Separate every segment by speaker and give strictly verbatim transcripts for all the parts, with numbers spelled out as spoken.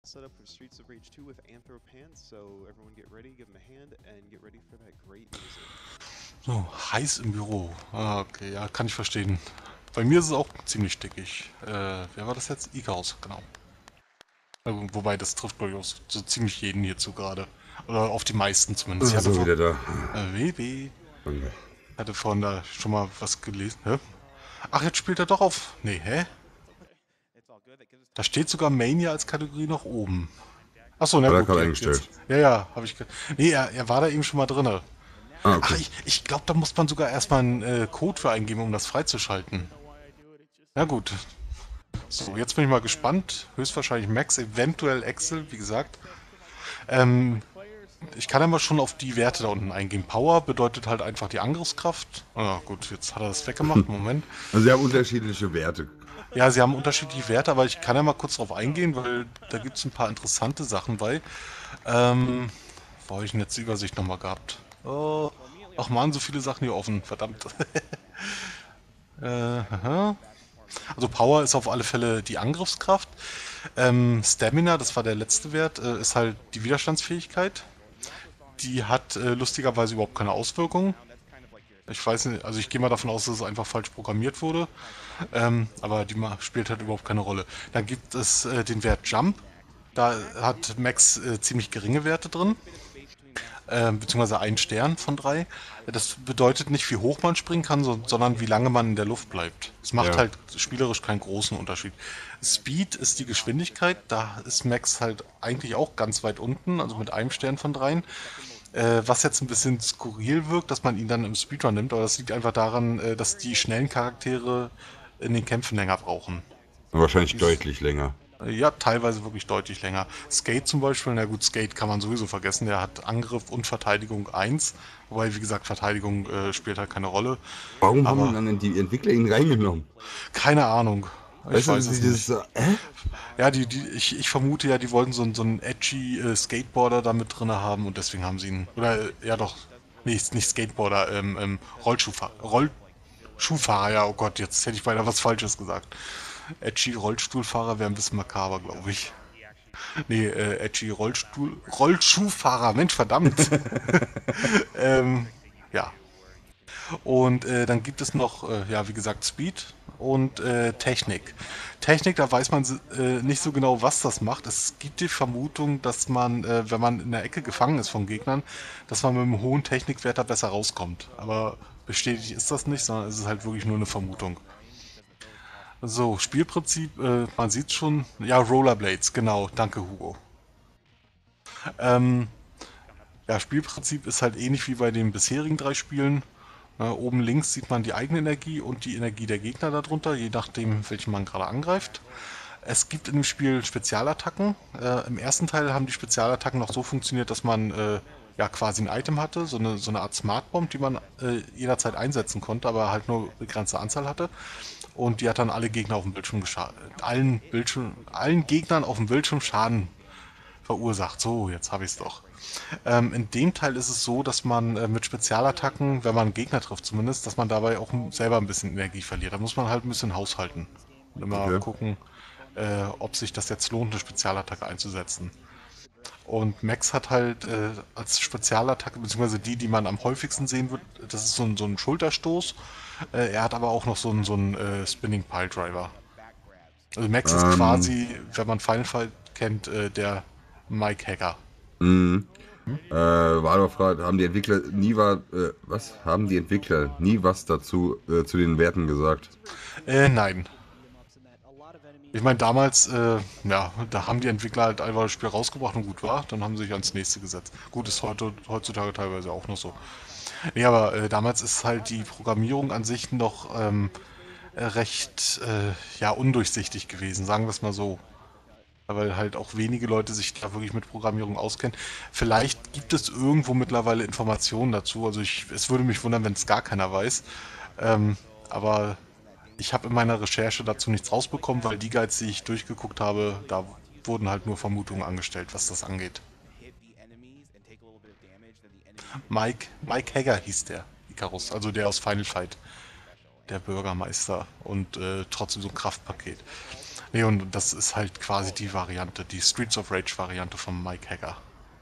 Speaker 1: set up for Streets of Rage two with Anthropants, so everyone get ready, give them a hand, and get ready for that great music.
Speaker 2: So, heiß im Büro. Ah, okay, ja, kann ich verstehen. Bei mir ist es auch ziemlich stickig. Äh, wer war das jetzt? Icarus, genau. Äh, Wobei, das trifft, glaube ich, auch so, so ziemlich jeden hierzu gerade. Oder auf die meisten zumindest. Ich
Speaker 3: Ah,
Speaker 2: hatte
Speaker 3: so
Speaker 2: vor...
Speaker 3: wieder da.
Speaker 2: Äh, W W.
Speaker 3: Danke.
Speaker 2: Hatte vorhin da schon mal was gelesen. Hä? Ach, jetzt spielt er doch auf... Nee, hä? Da steht sogar Mania als Kategorie noch oben. Achso, na
Speaker 3: Hat er
Speaker 2: gut,
Speaker 3: gerade
Speaker 2: jetzt, jetzt.
Speaker 3: eingestellt.
Speaker 2: Ja, ja, habe ich... ge- Nee, er, er war da eben schon mal drinne.
Speaker 3: Ah,
Speaker 2: Ach,
Speaker 3: okay.
Speaker 2: ich, ich glaube, da muss man sogar erstmal einen äh, Code für eingeben, um das freizuschalten. Na gut. So, jetzt bin ich mal gespannt. Höchstwahrscheinlich Max, eventuell Excel, wie gesagt. Ähm, ich kann ja mal schon auf die Werte da unten eingehen. Power bedeutet halt einfach die Angriffskraft. Ah, gut, jetzt hat er das weggemacht. Moment.
Speaker 3: Also sie haben unterschiedliche Werte.
Speaker 2: Ja, sie haben unterschiedliche Werte, aber ich kann ja mal kurz drauf eingehen, weil da gibt es ein paar interessante Sachen bei. Ähm, wo habe ich denn jetzt die Übersicht nochmal gehabt? Oh, ach man, so viele Sachen hier offen, verdammt. äh, aha. Also Power ist auf alle Fälle die Angriffskraft. Ähm, Stamina, das war der letzte Wert, äh, ist halt die Widerstandsfähigkeit. Die hat äh, lustigerweise überhaupt keine Auswirkungen. Ich weiß nicht, also ich gehe mal davon aus, dass es einfach falsch programmiert wurde. Ähm, aber die ma- spielt halt überhaupt keine Rolle. Dann gibt es äh, den Wert Jump. Da hat Max äh, ziemlich geringe Werte drin. Äh, beziehungsweise ein Stern von drei. Das bedeutet nicht, wie hoch man springen kann, so, sondern wie lange man in der Luft bleibt. Es macht
Speaker 3: Ja.
Speaker 2: halt spielerisch keinen großen Unterschied. Speed ist die Geschwindigkeit, da ist Max halt eigentlich auch ganz weit unten, also mit einem Stern von dreien. Äh, was jetzt ein bisschen skurril wirkt, dass man ihn dann im Speedrun nimmt, aber das liegt einfach daran, äh, dass die schnellen Charaktere in den Kämpfen länger brauchen.
Speaker 3: Wahrscheinlich deutlich länger.
Speaker 2: Ja, teilweise wirklich deutlich länger. Skate zum Beispiel, na gut, Skate kann man sowieso vergessen, der hat Angriff und Verteidigung eins, wobei, wie gesagt, Verteidigung äh, spielt halt keine Rolle.
Speaker 3: Warum haben
Speaker 2: Aber
Speaker 3: denn dann die Entwickler ihn reingenommen?
Speaker 2: keine Ahnung, ich
Speaker 3: Weißt du,
Speaker 2: weiß es
Speaker 3: dieses.
Speaker 2: nicht.
Speaker 3: Äh?
Speaker 2: Ja, die, die, ich, ich vermute ja, die wollten so, einen- so einen edgy äh, Skateboarder da mit drin haben und deswegen haben sie ihn, oder äh, ja doch, nee, ist nicht Skateboarder, ähm, ähm, Rollschuhfahrer, Rollschuhfahrer, ja, oh Gott, jetzt hätte ich beinahe was Falsches gesagt. Edgy Rollstuhlfahrer wäre ein bisschen makaber, glaube ich. Nee, äh, edgy Rollstuhl, Rollschuhfahrer, Mensch, verdammt. ähm, ja. Und äh, dann gibt es noch, äh, ja, wie gesagt, Speed und äh, Technik. Technik, da weiß man äh, nicht so genau, was das macht. Es gibt die Vermutung, dass man, äh, wenn man in der Ecke gefangen ist von Gegnern, dass man mit einem hohen Technikwert da besser rauskommt. Aber bestätigt ist das nicht, sondern es ist halt wirklich nur eine Vermutung. So, Spielprinzip, äh, man sieht schon, ja, Rollerblades, genau, danke Hugo. Ähm, ja, Spielprinzip ist halt ähnlich wie bei den bisherigen drei Spielen. Äh, oben links sieht man die eigene Energie und die Energie der Gegner darunter, je nachdem, welchen man gerade angreift. Es gibt in dem Spiel Spezialattacken. Äh, Im ersten Teil haben die Spezialattacken noch so funktioniert, dass man äh, ja quasi ein Item hatte, so eine, so eine Art Smart Bomb, die man äh, jederzeit einsetzen konnte, aber halt nur begrenzte Anzahl hatte. Und die hat dann alle Gegner auf dem Bildschirm geschadet. Allen, Bildschirm, allen Gegnern auf dem Bildschirm Schaden verursacht. So, jetzt habe ich es doch. Ähm, in dem Teil ist es so, dass man äh, mit Spezialattacken, wenn man einen Gegner trifft zumindest, dass man dabei auch m- selber ein bisschen Energie verliert. Da muss man halt ein bisschen haushalten und immer
Speaker 3: Okay.
Speaker 2: gucken, äh, ob sich das jetzt lohnt, eine Spezialattacke einzusetzen. Und Max hat halt äh, als Spezialattacke, beziehungsweise die, die man am häufigsten sehen wird, das ist so ein, so ein Schulterstoß. Äh, er hat aber auch noch so einen, so einen äh, Spinning Pile Driver. Also Max ist
Speaker 3: Ähm.
Speaker 2: quasi, wenn man Final Fight kennt, äh, der Mike Hacker.
Speaker 3: Mh. Äh, war doch Frage, haben die Entwickler nie was. Äh, was? Haben die Entwickler nie was dazu äh, zu den Werten gesagt?
Speaker 2: Äh, nein. Ich meine, damals, äh, ja, da haben die Entwickler halt einfach das Spiel rausgebracht und gut war, dann haben sie sich ans nächste gesetzt. Gut, ist heute, heutzutage teilweise auch noch so. Nee, aber äh, damals ist halt die Programmierung an sich noch ähm, äh, recht, äh, ja, undurchsichtig gewesen, sagen wir es mal so. Weil halt auch wenige Leute sich da wirklich mit Programmierung auskennen. Vielleicht gibt es irgendwo mittlerweile Informationen dazu. Also ich, es würde mich wundern, wenn es gar keiner weiß. Ähm, aber ich habe in meiner Recherche dazu nichts rausbekommen, weil die Guides, die ich durchgeguckt habe, da wurden halt nur Vermutungen angestellt, was das angeht. Mike, Mike Hagger hieß der, Icarus, also der aus Final Fight, der Bürgermeister und äh, trotzdem so ein Kraftpaket. Nee, und das ist halt quasi die Variante, die Streets of Rage Variante von Mike Hacker.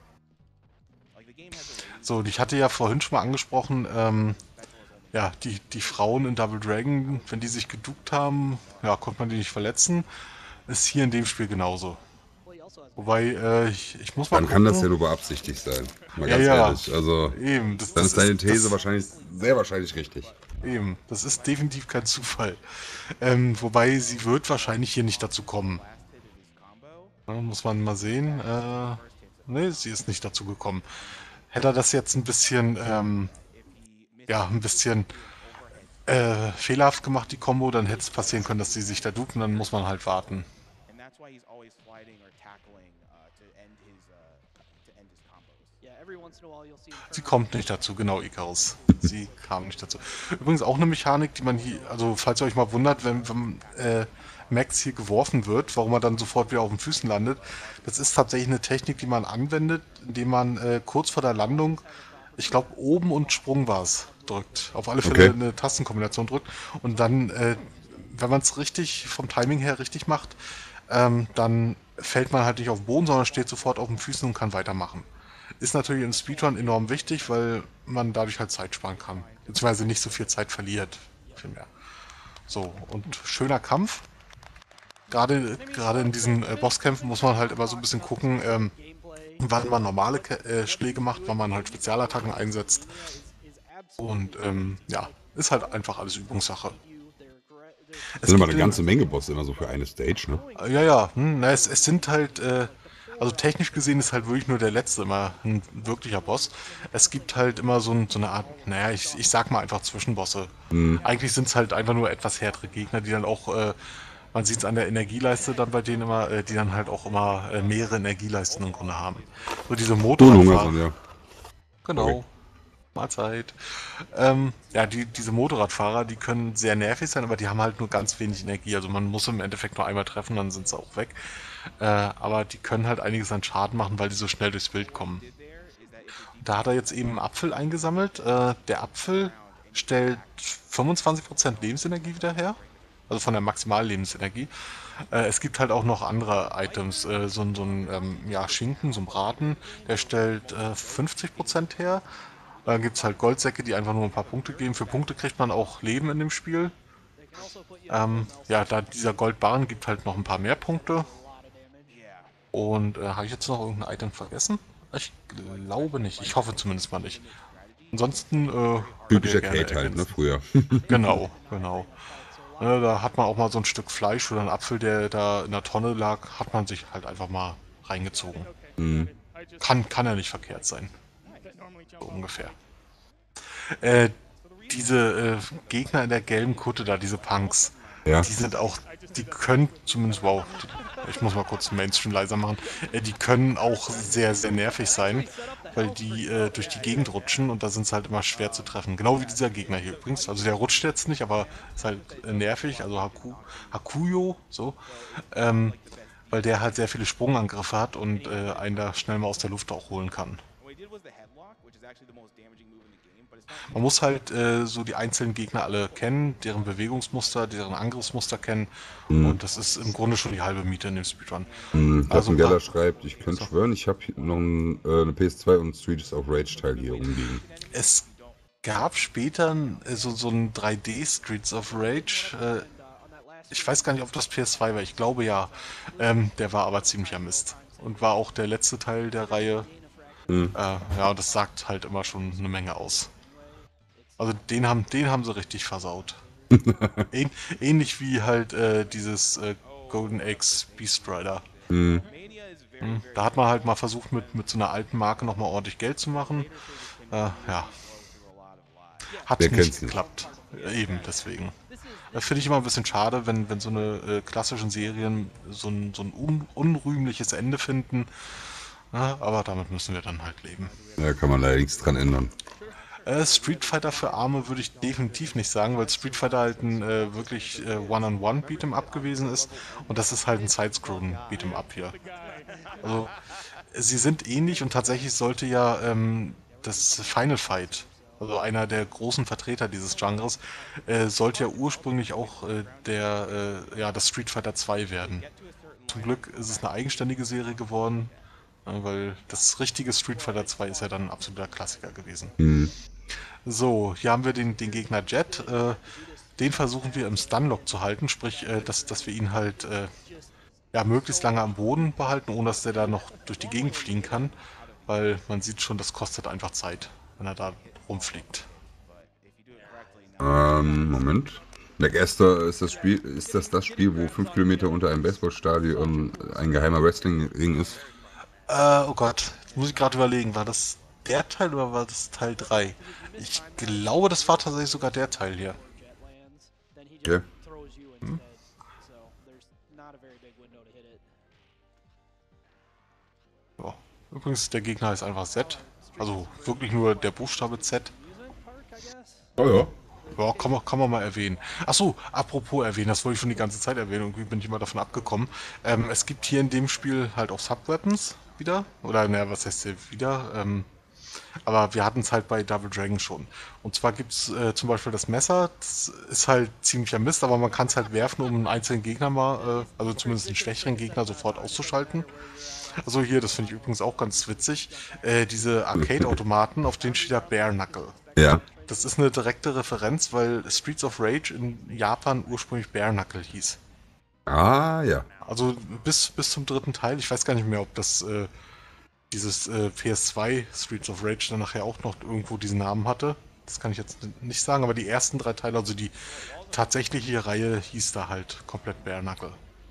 Speaker 2: So, und ich hatte ja vorhin schon mal angesprochen, ähm, ja, die, die Frauen in Double Dragon, wenn die sich geduckt haben, ja, konnte man die nicht verletzen. Ist hier in dem Spiel genauso. Wobei, äh, ich, ich muss mal
Speaker 3: Dann kann das ja
Speaker 2: gucken.
Speaker 3: nur beabsichtigt sein. Mal
Speaker 2: Ja,
Speaker 3: ganz
Speaker 2: ja,
Speaker 3: ehrlich. Also,
Speaker 2: eben, das,
Speaker 3: dann
Speaker 2: das
Speaker 3: ist deine
Speaker 2: ist,
Speaker 3: These
Speaker 2: das,
Speaker 3: wahrscheinlich, sehr wahrscheinlich richtig.
Speaker 2: eben, das ist definitiv kein Zufall. Ähm, wobei, sie wird wahrscheinlich hier nicht dazu kommen. Ja, muss man mal sehen. Äh, nee, sie ist nicht dazu gekommen. Hätte er das jetzt ein bisschen, ähm, ja, ein bisschen äh, fehlerhaft gemacht, die Combo, dann hätte es passieren können, dass sie sich da dupen, dann muss man halt warten. Sie kommt nicht dazu, genau, Icarus. Sie kam nicht dazu. Übrigens auch eine Mechanik, die man hier, also falls ihr euch mal wundert, wenn, wenn äh, Max hier geworfen wird, warum er dann sofort wieder auf den Füßen landet, das ist tatsächlich eine Technik, die man anwendet, indem man äh, kurz vor der Landung, ich glaube oben und Sprung war es, drückt. Auf alle Fälle
Speaker 3: Okay.
Speaker 2: eine Tastenkombination drückt und dann, äh, wenn man es richtig, vom Timing her richtig macht, ähm, dann fällt man halt nicht auf den Boden, sondern steht sofort auf den Füßen und kann weitermachen. Ist natürlich im Speedrun enorm wichtig, weil man dadurch halt Zeit sparen kann. Beziehungsweise nicht so viel Zeit verliert. Vielmehr. So, und schöner Kampf. Gerade, gerade in diesen äh, Bosskämpfen muss man halt immer so ein bisschen gucken, ähm, wann man normale Ke äh, Schläge macht, wann man halt Spezialattacken einsetzt. Und ähm, ja, ist halt einfach alles Übungssache.
Speaker 3: Das
Speaker 2: Es
Speaker 3: sind aber
Speaker 2: gibt
Speaker 3: eine
Speaker 2: in,
Speaker 3: ganze Menge Bosse immer so für eine Stage, ne?
Speaker 2: Äh, Ja, ja, hm, na, es, es sind halt, äh, also technisch gesehen ist halt wirklich nur der letzte immer ein wirklicher Boss. Es gibt halt immer so, ein, so eine Art, naja, ich, ich sag mal einfach Zwischenbosse.
Speaker 3: Hm.
Speaker 2: Eigentlich sind es halt einfach nur etwas härtere Gegner, die dann auch, äh, man sieht es an der Energieleiste dann bei denen immer, äh, die dann halt auch immer äh, mehrere Energieleisten im Grunde haben. So diese
Speaker 3: So ein Hunger
Speaker 2: Motorradfahrer,
Speaker 3: sind, ja. Sorry.
Speaker 2: genau, Mahlzeit. Ähm, ja, die, diese Motorradfahrer, die können sehr nervig sein, aber die haben halt nur ganz wenig Energie. Also man muss im Endeffekt nur einmal treffen, dann sind sie auch weg. Äh, aber die können halt einiges an Schaden machen, weil die so schnell durchs Bild kommen. Da hat er jetzt eben einen Apfel eingesammelt. Äh, der Apfel stellt fünfundzwanzig Prozent Lebensenergie wieder her. Also von der Maximallebensenergie. Äh, es gibt halt auch noch andere Items. Äh, so, ein- so ein ähm, ja, Schinken, so ein Braten, der stellt äh, fünfzig Prozent her. Dann gibt es halt Goldsäcke, die einfach nur ein paar Punkte geben. Für Punkte kriegt man auch Leben in dem Spiel. Ähm, ja, da dieser Goldbarren gibt halt noch ein paar mehr Punkte. Und äh, habe ich jetzt noch irgendein Item vergessen? Ich glaube nicht. Ich hoffe zumindest mal nicht. Ansonsten äh, könnt ihr
Speaker 3: Typischer
Speaker 2: gerne
Speaker 3: Kate halt, ne?
Speaker 2: ergänzen.
Speaker 3: Früher.
Speaker 2: Genau, genau. Ne, da hat man auch mal so ein Stück Fleisch oder einen Apfel, der da in der Tonne lag, hat man sich halt einfach mal reingezogen.
Speaker 3: Mhm.
Speaker 2: Kann, kann ja nicht verkehrt sein. So ungefähr. Äh, diese äh, Gegner in der gelben Kutte da, diese Punks,
Speaker 3: Ja.
Speaker 2: die sind auch, die können zumindest, wow, die, ich muss mal kurz den Mainstream leiser machen, äh, die können auch sehr, sehr nervig sein, weil die äh, durch die Gegend rutschen und da sind sie halt immer schwer zu treffen. Genau wie dieser Gegner hier übrigens. Also der rutscht jetzt nicht, aber ist halt äh, nervig, also Haku, Hakuyo, so, ähm, weil der halt sehr viele Sprungangriffe hat und äh, einen da schnell mal aus der Luft auch holen kann. Man muss halt äh, so die einzelnen Gegner alle kennen, deren Bewegungsmuster, deren Angriffsmuster kennen
Speaker 3: Mhm.
Speaker 2: und das ist im Grunde schon die halbe Miete in dem Speedrun.
Speaker 3: Mhm.
Speaker 2: Also
Speaker 3: Captain
Speaker 2: ein
Speaker 3: Geller
Speaker 2: paar.
Speaker 3: schreibt, ich könnte
Speaker 2: So.
Speaker 3: schwören, ich habe noch ein, äh, eine P S zwei und Streets of Rage Teil hier rumliegen.
Speaker 2: Es gab später äh, so, so ein drei D Streets of Rage. Äh, ich weiß gar nicht, ob das P S zwei war, ich glaube ja. Ähm, der war aber ziemlicher Mist und war auch der letzte Teil der Reihe.
Speaker 3: Mhm.
Speaker 2: Äh, ja, das sagt halt immer schon eine Menge aus. Also den haben, den haben sie richtig versaut. Ähn, ähnlich wie halt äh, dieses äh, Golden Axe Beast Rider.
Speaker 3: Mhm.
Speaker 2: Hm, da hat man halt mal versucht, mit, mit so einer alten Marke nochmal ordentlich Geld zu machen. Äh, ja,
Speaker 3: Wer
Speaker 2: hat nicht
Speaker 3: kennt's nicht?
Speaker 2: geklappt. Äh, eben, deswegen. Das finde ich immer ein bisschen schade, wenn, wenn so eine äh, klassischen Serien so ein, so ein un, unrühmliches Ende finden. Ja, aber damit müssen wir dann halt leben.
Speaker 3: Da kann man leider nichts dran ändern.
Speaker 2: Äh, Street Fighter für Arme würde ich definitiv nicht sagen, weil Street Fighter halt ein äh, wirklich äh, One-on-One Beat'em Up gewesen ist und das ist halt ein Sidescrollen Beat'em Up hier. Also sie sind ähnlich und tatsächlich sollte ja ähm, das Final Fight also einer der großen Vertreter dieses Genres, äh, sollte ja ursprünglich auch äh, der, äh, ja, das Street Fighter zwei werden. Zum Glück ist es eine eigenständige Serie geworden, äh, weil das richtige Street Fighter zwei ist ja dann ein absoluter Klassiker gewesen.
Speaker 3: Hm.
Speaker 2: So, hier haben wir den, den Gegner Jet. Äh, den versuchen wir im Stunlock zu halten, sprich, äh, dass, dass wir ihn halt äh, ja, möglichst lange am Boden behalten, ohne dass der da noch durch die Gegend fliegen kann, weil man sieht schon, das kostet einfach Zeit, wenn er da rumfliegt.
Speaker 3: Ähm, Moment. McAster ist das Spiel, ist das das Spiel, wo fünf Kilometer unter einem Baseballstadion ein geheimer Wrestling-Ring ist?
Speaker 2: Äh, oh Gott, jetzt muss ich gerade überlegen, war das der Teil oder war das Teil drei? Ich glaube, das war tatsächlich sogar der Teil hier.
Speaker 3: Okay.
Speaker 2: Hm? Ja. Übrigens, der Gegner ist einfach Z. Also wirklich nur der Buchstabe Z.
Speaker 3: Oh ja.
Speaker 2: Ja, kann man, kann man mal erwähnen. Achso, apropos erwähnen, das wollte ich schon die ganze Zeit erwähnen, irgendwie bin ich immer davon abgekommen. Ähm, es gibt hier in dem Spiel halt auch Sub-Weapons wieder. Oder, naja, was heißt hier wieder? Ähm, aber wir hatten es halt bei Double Dragon schon. Und zwar gibt es äh, zum Beispiel das Messer, das ist halt ziemlicher Mist, aber man kann es halt werfen, um einen einzelnen Gegner mal, äh, also zumindest einen schwächeren Gegner sofort auszuschalten. Also hier, das finde ich übrigens auch ganz witzig, äh, diese Arcade-Automaten, auf denen steht da Bare Knuckle.
Speaker 3: Ja.
Speaker 2: Das ist eine direkte Referenz, weil Streets of Rage in Japan ursprünglich Bare Knuckle hieß.
Speaker 3: Ah, ja.
Speaker 2: Also bis, bis zum dritten Teil, ich weiß gar nicht mehr, ob das äh, dieses äh, P S zwei Streets of Rage dann nachher auch noch irgendwo diesen Namen hatte. Das kann ich jetzt nicht sagen, aber die ersten drei Teile, also die tatsächliche Reihe, hieß da halt komplett Bare Knuckle.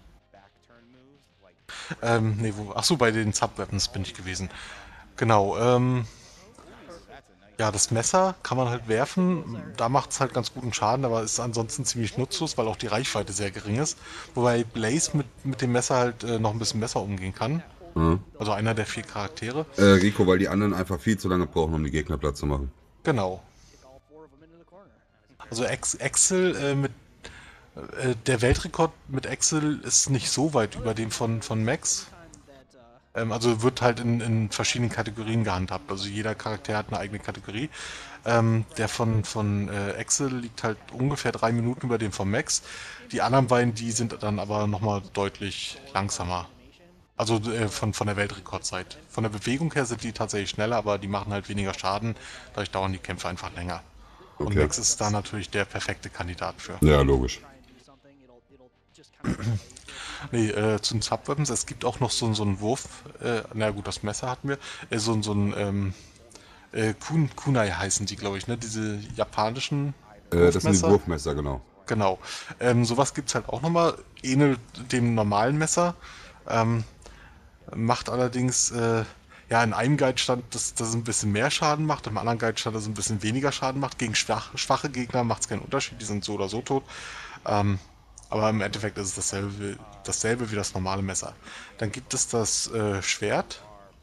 Speaker 2: Ähm, nee, wo, achso, bei den Sub-Weapons bin ich gewesen. Genau, ähm, ja, das Messer kann man halt werfen, da macht es halt ganz guten Schaden, aber ist ansonsten ziemlich nutzlos, weil auch die Reichweite sehr gering ist. Wobei Blaze mit, mit dem Messer halt äh, noch ein bisschen besser umgehen kann.
Speaker 3: Mhm.
Speaker 2: Also einer der vier Charaktere.
Speaker 3: Äh, Rico, weil die anderen einfach viel zu lange brauchen, um die Gegner platt zu machen.
Speaker 2: Genau. Also Ex Axel äh, mit äh, der Weltrekord mit Axel ist nicht so weit über dem von, von Max. Ähm, also wird halt in, in verschiedenen Kategorien gehandhabt. Also jeder Charakter hat eine eigene Kategorie. Ähm, der von, von äh, Axel liegt halt ungefähr drei Minuten über dem von Max. Die anderen beiden, die sind dann aber nochmal deutlich langsamer. Also äh, von, von der Weltrekordzeit. Von der Bewegung her sind die tatsächlich schneller, aber die machen halt weniger Schaden. Dadurch dauern die Kämpfe einfach länger. Und
Speaker 3: Okay.
Speaker 2: Max ist da natürlich der perfekte Kandidat für.
Speaker 3: Ja, logisch.
Speaker 2: Nee, äh, zu den Sub-Weapons, es gibt auch noch so, so einen Wurf, äh, na gut, das Messer hatten wir, äh, so, so ein, ähm, äh, Kun, Kunai heißen die, glaube ich, ne, diese japanischen
Speaker 3: Äh, das sind die
Speaker 2: Wurfmesser.
Speaker 3: Wurfmesser, genau.
Speaker 2: Genau. Ähm, sowas gibt es halt auch nochmal, ähnelt dem normalen Messer, ähm, macht allerdings, äh, ja, in einem Guide stand, dass das ein bisschen mehr Schaden macht, im anderen Guide stand, dass es ein bisschen weniger Schaden macht. Gegen schwach, schwache Gegner macht es keinen Unterschied, die sind so oder so tot. Ähm, aber im Endeffekt ist es dasselbe, dasselbe wie das normale Messer. Dann gibt es das äh, Schwert.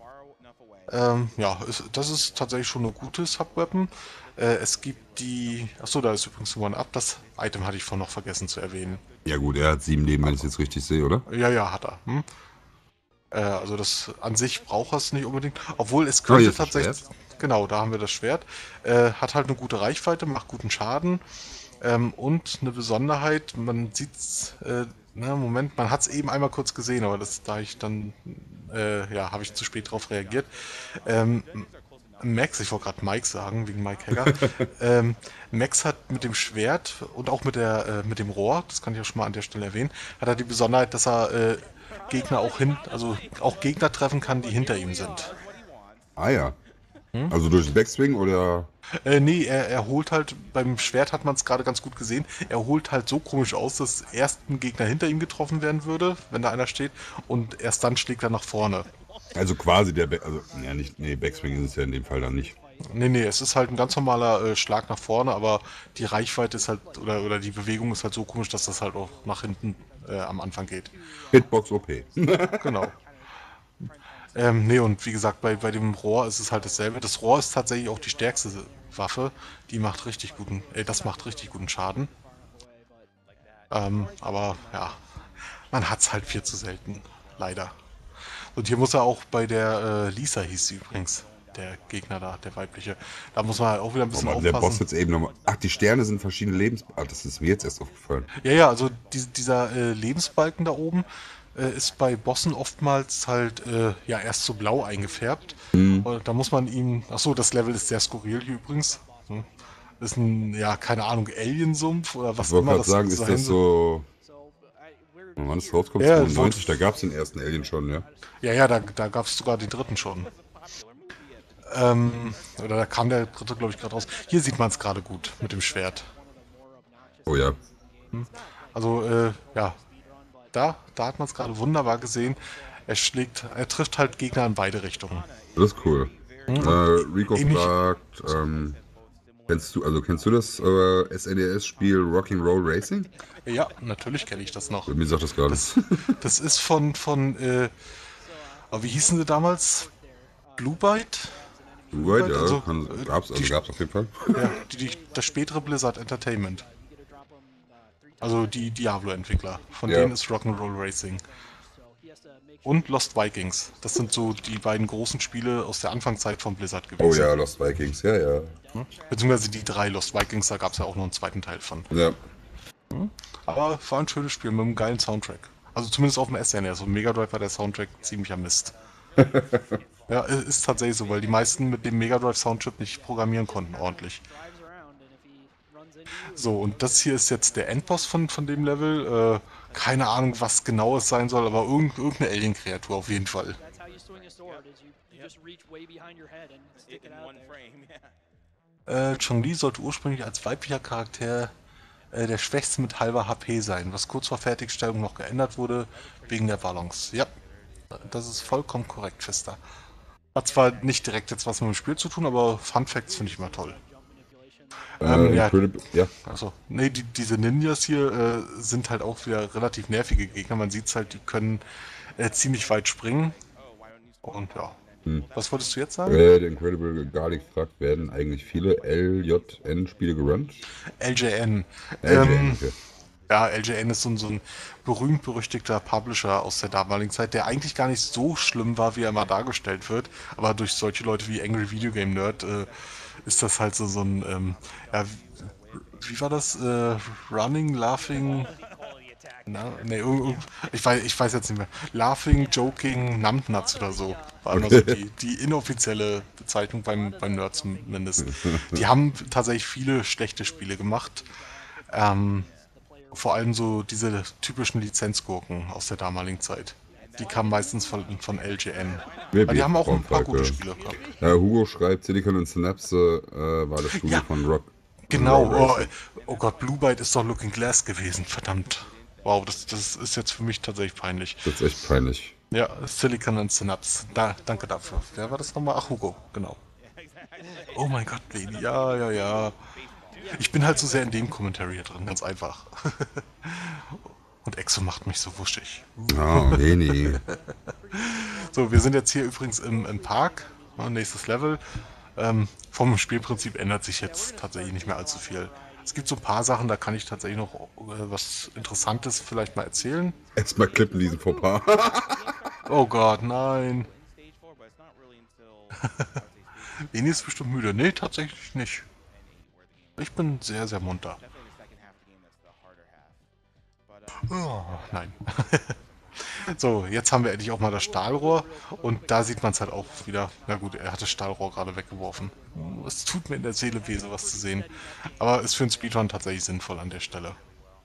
Speaker 2: Ähm, ja, ist, das ist tatsächlich schon eine gute Subweapon. Äh, es gibt die... Achso, da ist übrigens One-Up. Das Item hatte ich vorhin noch vergessen zu erwähnen.
Speaker 3: Ja gut, er hat sieben Leben, wenn ich es jetzt richtig sehe, oder?
Speaker 2: Ja, ja, hat er. Hm? Äh, also das an sich braucht er es nicht unbedingt. Obwohl es
Speaker 3: Ah,
Speaker 2: könnte
Speaker 3: hier ist das
Speaker 2: tatsächlich...
Speaker 3: Schwert.
Speaker 2: Genau, da haben wir das Schwert. Äh, hat halt eine gute Reichweite, macht guten Schaden. Ähm, und eine Besonderheit, man sieht's, äh, na, Moment, man hat es eben einmal kurz gesehen, aber das, da ich dann, äh, ja, habe ich zu spät darauf reagiert. Ähm, Max, ich wollte gerade Mike sagen, wegen Mike Hagger. ähm, Max hat mit dem Schwert und auch mit der, äh, mit dem Rohr, das kann ich ja schon mal an der Stelle erwähnen, hat er die Besonderheit, dass er äh, Gegner auch hin, also auch Gegner treffen kann, die hinter ihm sind.
Speaker 3: Ah ja. Also durch den Backswing oder...
Speaker 2: Äh, nee, er, er holt halt, beim Schwert hat man es gerade ganz gut gesehen, er holt halt so komisch aus, dass erst ein Gegner hinter ihm getroffen werden würde, wenn da einer steht, und erst dann schlägt er nach vorne.
Speaker 3: Also quasi der... Back, also, ja, nicht, nee, Backswing ist es ja in dem Fall dann nicht.
Speaker 2: Nee, nee, es ist halt ein ganz normaler äh, Schlag nach vorne, aber die Reichweite ist halt, oder, oder die Bewegung ist halt so komisch, dass das halt auch nach hinten äh, am Anfang geht.
Speaker 3: Hitbox O P.
Speaker 2: Genau. Ähm, nee, und wie gesagt, bei, bei dem Rohr ist es halt dasselbe. Das Rohr ist tatsächlich auch die stärkste Waffe. Die macht richtig guten, äh, das macht richtig guten Schaden. Ähm, aber ja, man hat es halt viel zu selten. Leider. Und hier muss er auch bei der äh, Lisa hieß sie übrigens. der Gegner da, der weibliche. Da muss man halt auch wieder ein
Speaker 3: Oh
Speaker 2: bisschen
Speaker 3: Mann, der Boss
Speaker 2: aufpassen.
Speaker 3: jetzt eben nochmal. Ach, die Sterne sind verschiedene Lebens... Ah, das ist mir jetzt erst aufgefallen.
Speaker 2: Ja, ja, also die, dieser äh, Lebensbalken da oben äh, ist bei Bossen oftmals halt äh, ja erst so blau eingefärbt.
Speaker 3: Hm.
Speaker 2: Und da muss man ihm. Ach so, das Level ist sehr skurril hier übrigens. Hm. Ist ein, ja, keine Ahnung, Aliensumpf oder
Speaker 3: Ich
Speaker 2: was
Speaker 3: wollte
Speaker 2: immer
Speaker 3: gerade
Speaker 2: das
Speaker 3: sagen, ist
Speaker 2: sein
Speaker 3: das
Speaker 2: soll.
Speaker 3: so... Wann ist rauskommt?
Speaker 2: Ja, wurde,
Speaker 3: zweiundneunzig, da gab es den ersten Alien schon, ja.
Speaker 2: ja, ja, da, da gab es sogar den dritten schon. Ähm, oder da kam der dritte, glaube ich, gerade raus. Hier sieht man es gerade gut mit dem Schwert.
Speaker 3: Oh ja.
Speaker 2: Also, äh, ja, da, da hat man es gerade wunderbar gesehen. Er schlägt, er trifft halt Gegner in beide Richtungen.
Speaker 3: Das ist cool.
Speaker 2: Hm,
Speaker 3: Äh,
Speaker 2: und
Speaker 3: Rico
Speaker 2: ähnlich,
Speaker 3: fragt, ähm, kennst du, also kennst du das äh, S N E S-Spiel Rock'n'Roll Racing?
Speaker 2: ja, natürlich kenne ich das noch.
Speaker 3: Mir sagt das gerade.
Speaker 2: Das, das ist von, von, äh, oh, wie hießen sie damals? Blue Byte? Blue
Speaker 3: Right,
Speaker 2: Byte,
Speaker 3: ja,
Speaker 2: also,
Speaker 3: kann,
Speaker 2: äh,
Speaker 3: gab's, also
Speaker 2: die,
Speaker 3: gab's auf jeden Fall.
Speaker 2: ja, die, die, das spätere Blizzard Entertainment. Also die Diablo-Entwickler. Von
Speaker 3: Ja.
Speaker 2: denen ist Rock'n'Roll Racing. Und Lost Vikings. Das sind so die beiden großen Spiele aus der Anfangszeit von Blizzard gewesen.
Speaker 3: Oh ja, Lost Vikings, ja, ja.
Speaker 2: Hm? Beziehungsweise die drei Lost Vikings, da gab es ja auch noch einen zweiten Teil von.
Speaker 3: Ja.
Speaker 2: Aber war ein schönes Spiel mit einem geilen Soundtrack. Also zumindest auf dem S N E S. Auf dem Mega Drive war der Soundtrack ziemlicher Mist. Ja, ist tatsächlich so, weil die meisten mit dem Mega Drive Soundchip nicht programmieren konnten ordentlich. So, und das hier ist jetzt der Endboss von, von dem Level. Äh, keine Ahnung, was genau es sein soll, aber irgend, irgendeine Alien-Kreatur auf jeden Fall. Äh, Chong-Li sollte ursprünglich als weiblicher Charakter äh, der Schwächste mit halber H P sein, was kurz vor Fertigstellung noch geändert wurde, wegen der Balance. Ja, das ist vollkommen korrekt, Fister. Hat zwar nicht direkt jetzt was mit dem Spiel zu tun, aber Fun Facts finde ich immer toll. Ähm,
Speaker 3: Äh,
Speaker 2: ja,
Speaker 3: Incredible, ja.
Speaker 2: also, nee, die, diese Ninjas hier äh, sind halt auch wieder relativ nervige Gegner. Man sieht halt, die können äh, ziemlich weit springen. Und ja.
Speaker 3: Hm.
Speaker 2: Was wolltest du jetzt sagen?
Speaker 3: Äh, der Incredible Garlic fragt, werden eigentlich viele L J N-Spiele gerannt?
Speaker 2: L J N.
Speaker 3: L J N,
Speaker 2: Ähm,
Speaker 3: okay.
Speaker 2: ja, L J N ist so ein, so ein berühmt-berüchtigter Publisher aus der damaligen Zeit, der eigentlich gar nicht so schlimm war, wie er immer dargestellt wird. Aber durch solche Leute wie Angry Video Game Nerd äh, ist das halt so, so ein, ähm, ja, wie war das? Äh, Running, Laughing, na, nee, irg- irg- ich weiß, ich weiß jetzt nicht mehr. Laughing, Joking, Numbnuts oder so. War immer so die, die inoffizielle Bezeichnung beim, beim Nerd zumindest. Die haben tatsächlich viele schlechte Spiele gemacht. Ähm, vor allem so diese typischen Lizenzgurken aus der damaligen Zeit. Die kamen meistens von, von L J N.
Speaker 3: Maybe.
Speaker 2: Aber die haben auch ein paar
Speaker 3: Braunfalk,
Speaker 2: gute
Speaker 3: ja.
Speaker 2: Spiele gehabt.
Speaker 3: Äh, Hugo schreibt, Silicon und Synapse äh, war das Studio
Speaker 2: Ja,
Speaker 3: von Rock.
Speaker 2: Genau,
Speaker 3: Roll
Speaker 2: oh,
Speaker 3: Racing.
Speaker 2: oh Gott, Blue Byte ist doch Looking Glass gewesen, verdammt. Wow, das, das ist jetzt für mich tatsächlich peinlich.
Speaker 3: Das ist echt peinlich.
Speaker 2: Ja, Silicon und Synapse, da, danke dafür. Wer war das nochmal? Ach, Hugo, genau. Oh mein Gott, Baby, ja, ja, ja. Ich bin halt so sehr in dem Commentary hier drin, ganz einfach. Und Exo macht mich so wuschig.
Speaker 3: Ah, Veni.
Speaker 2: So, wir sind jetzt hier übrigens im, im Park, ja, nächstes Level. Ähm, vom Spielprinzip ändert sich jetzt tatsächlich nicht mehr allzu viel. Es gibt so ein paar Sachen, da kann ich tatsächlich noch äh, was Interessantes vielleicht mal erzählen.
Speaker 3: Erstmal klippen diesen Fauxpas.
Speaker 2: Oh Gott, nein. Eni ist bestimmt müde. Nee, tatsächlich nicht. Ich bin sehr, sehr munter. Oh, nein. So, jetzt haben wir endlich auch mal das Stahlrohr und da sieht man es halt auch wieder. Na gut, er hat das Stahlrohr gerade weggeworfen. Es tut mir in der Seele weh, sowas zu sehen. Aber ist für einen Speedrun tatsächlich sinnvoll an der Stelle.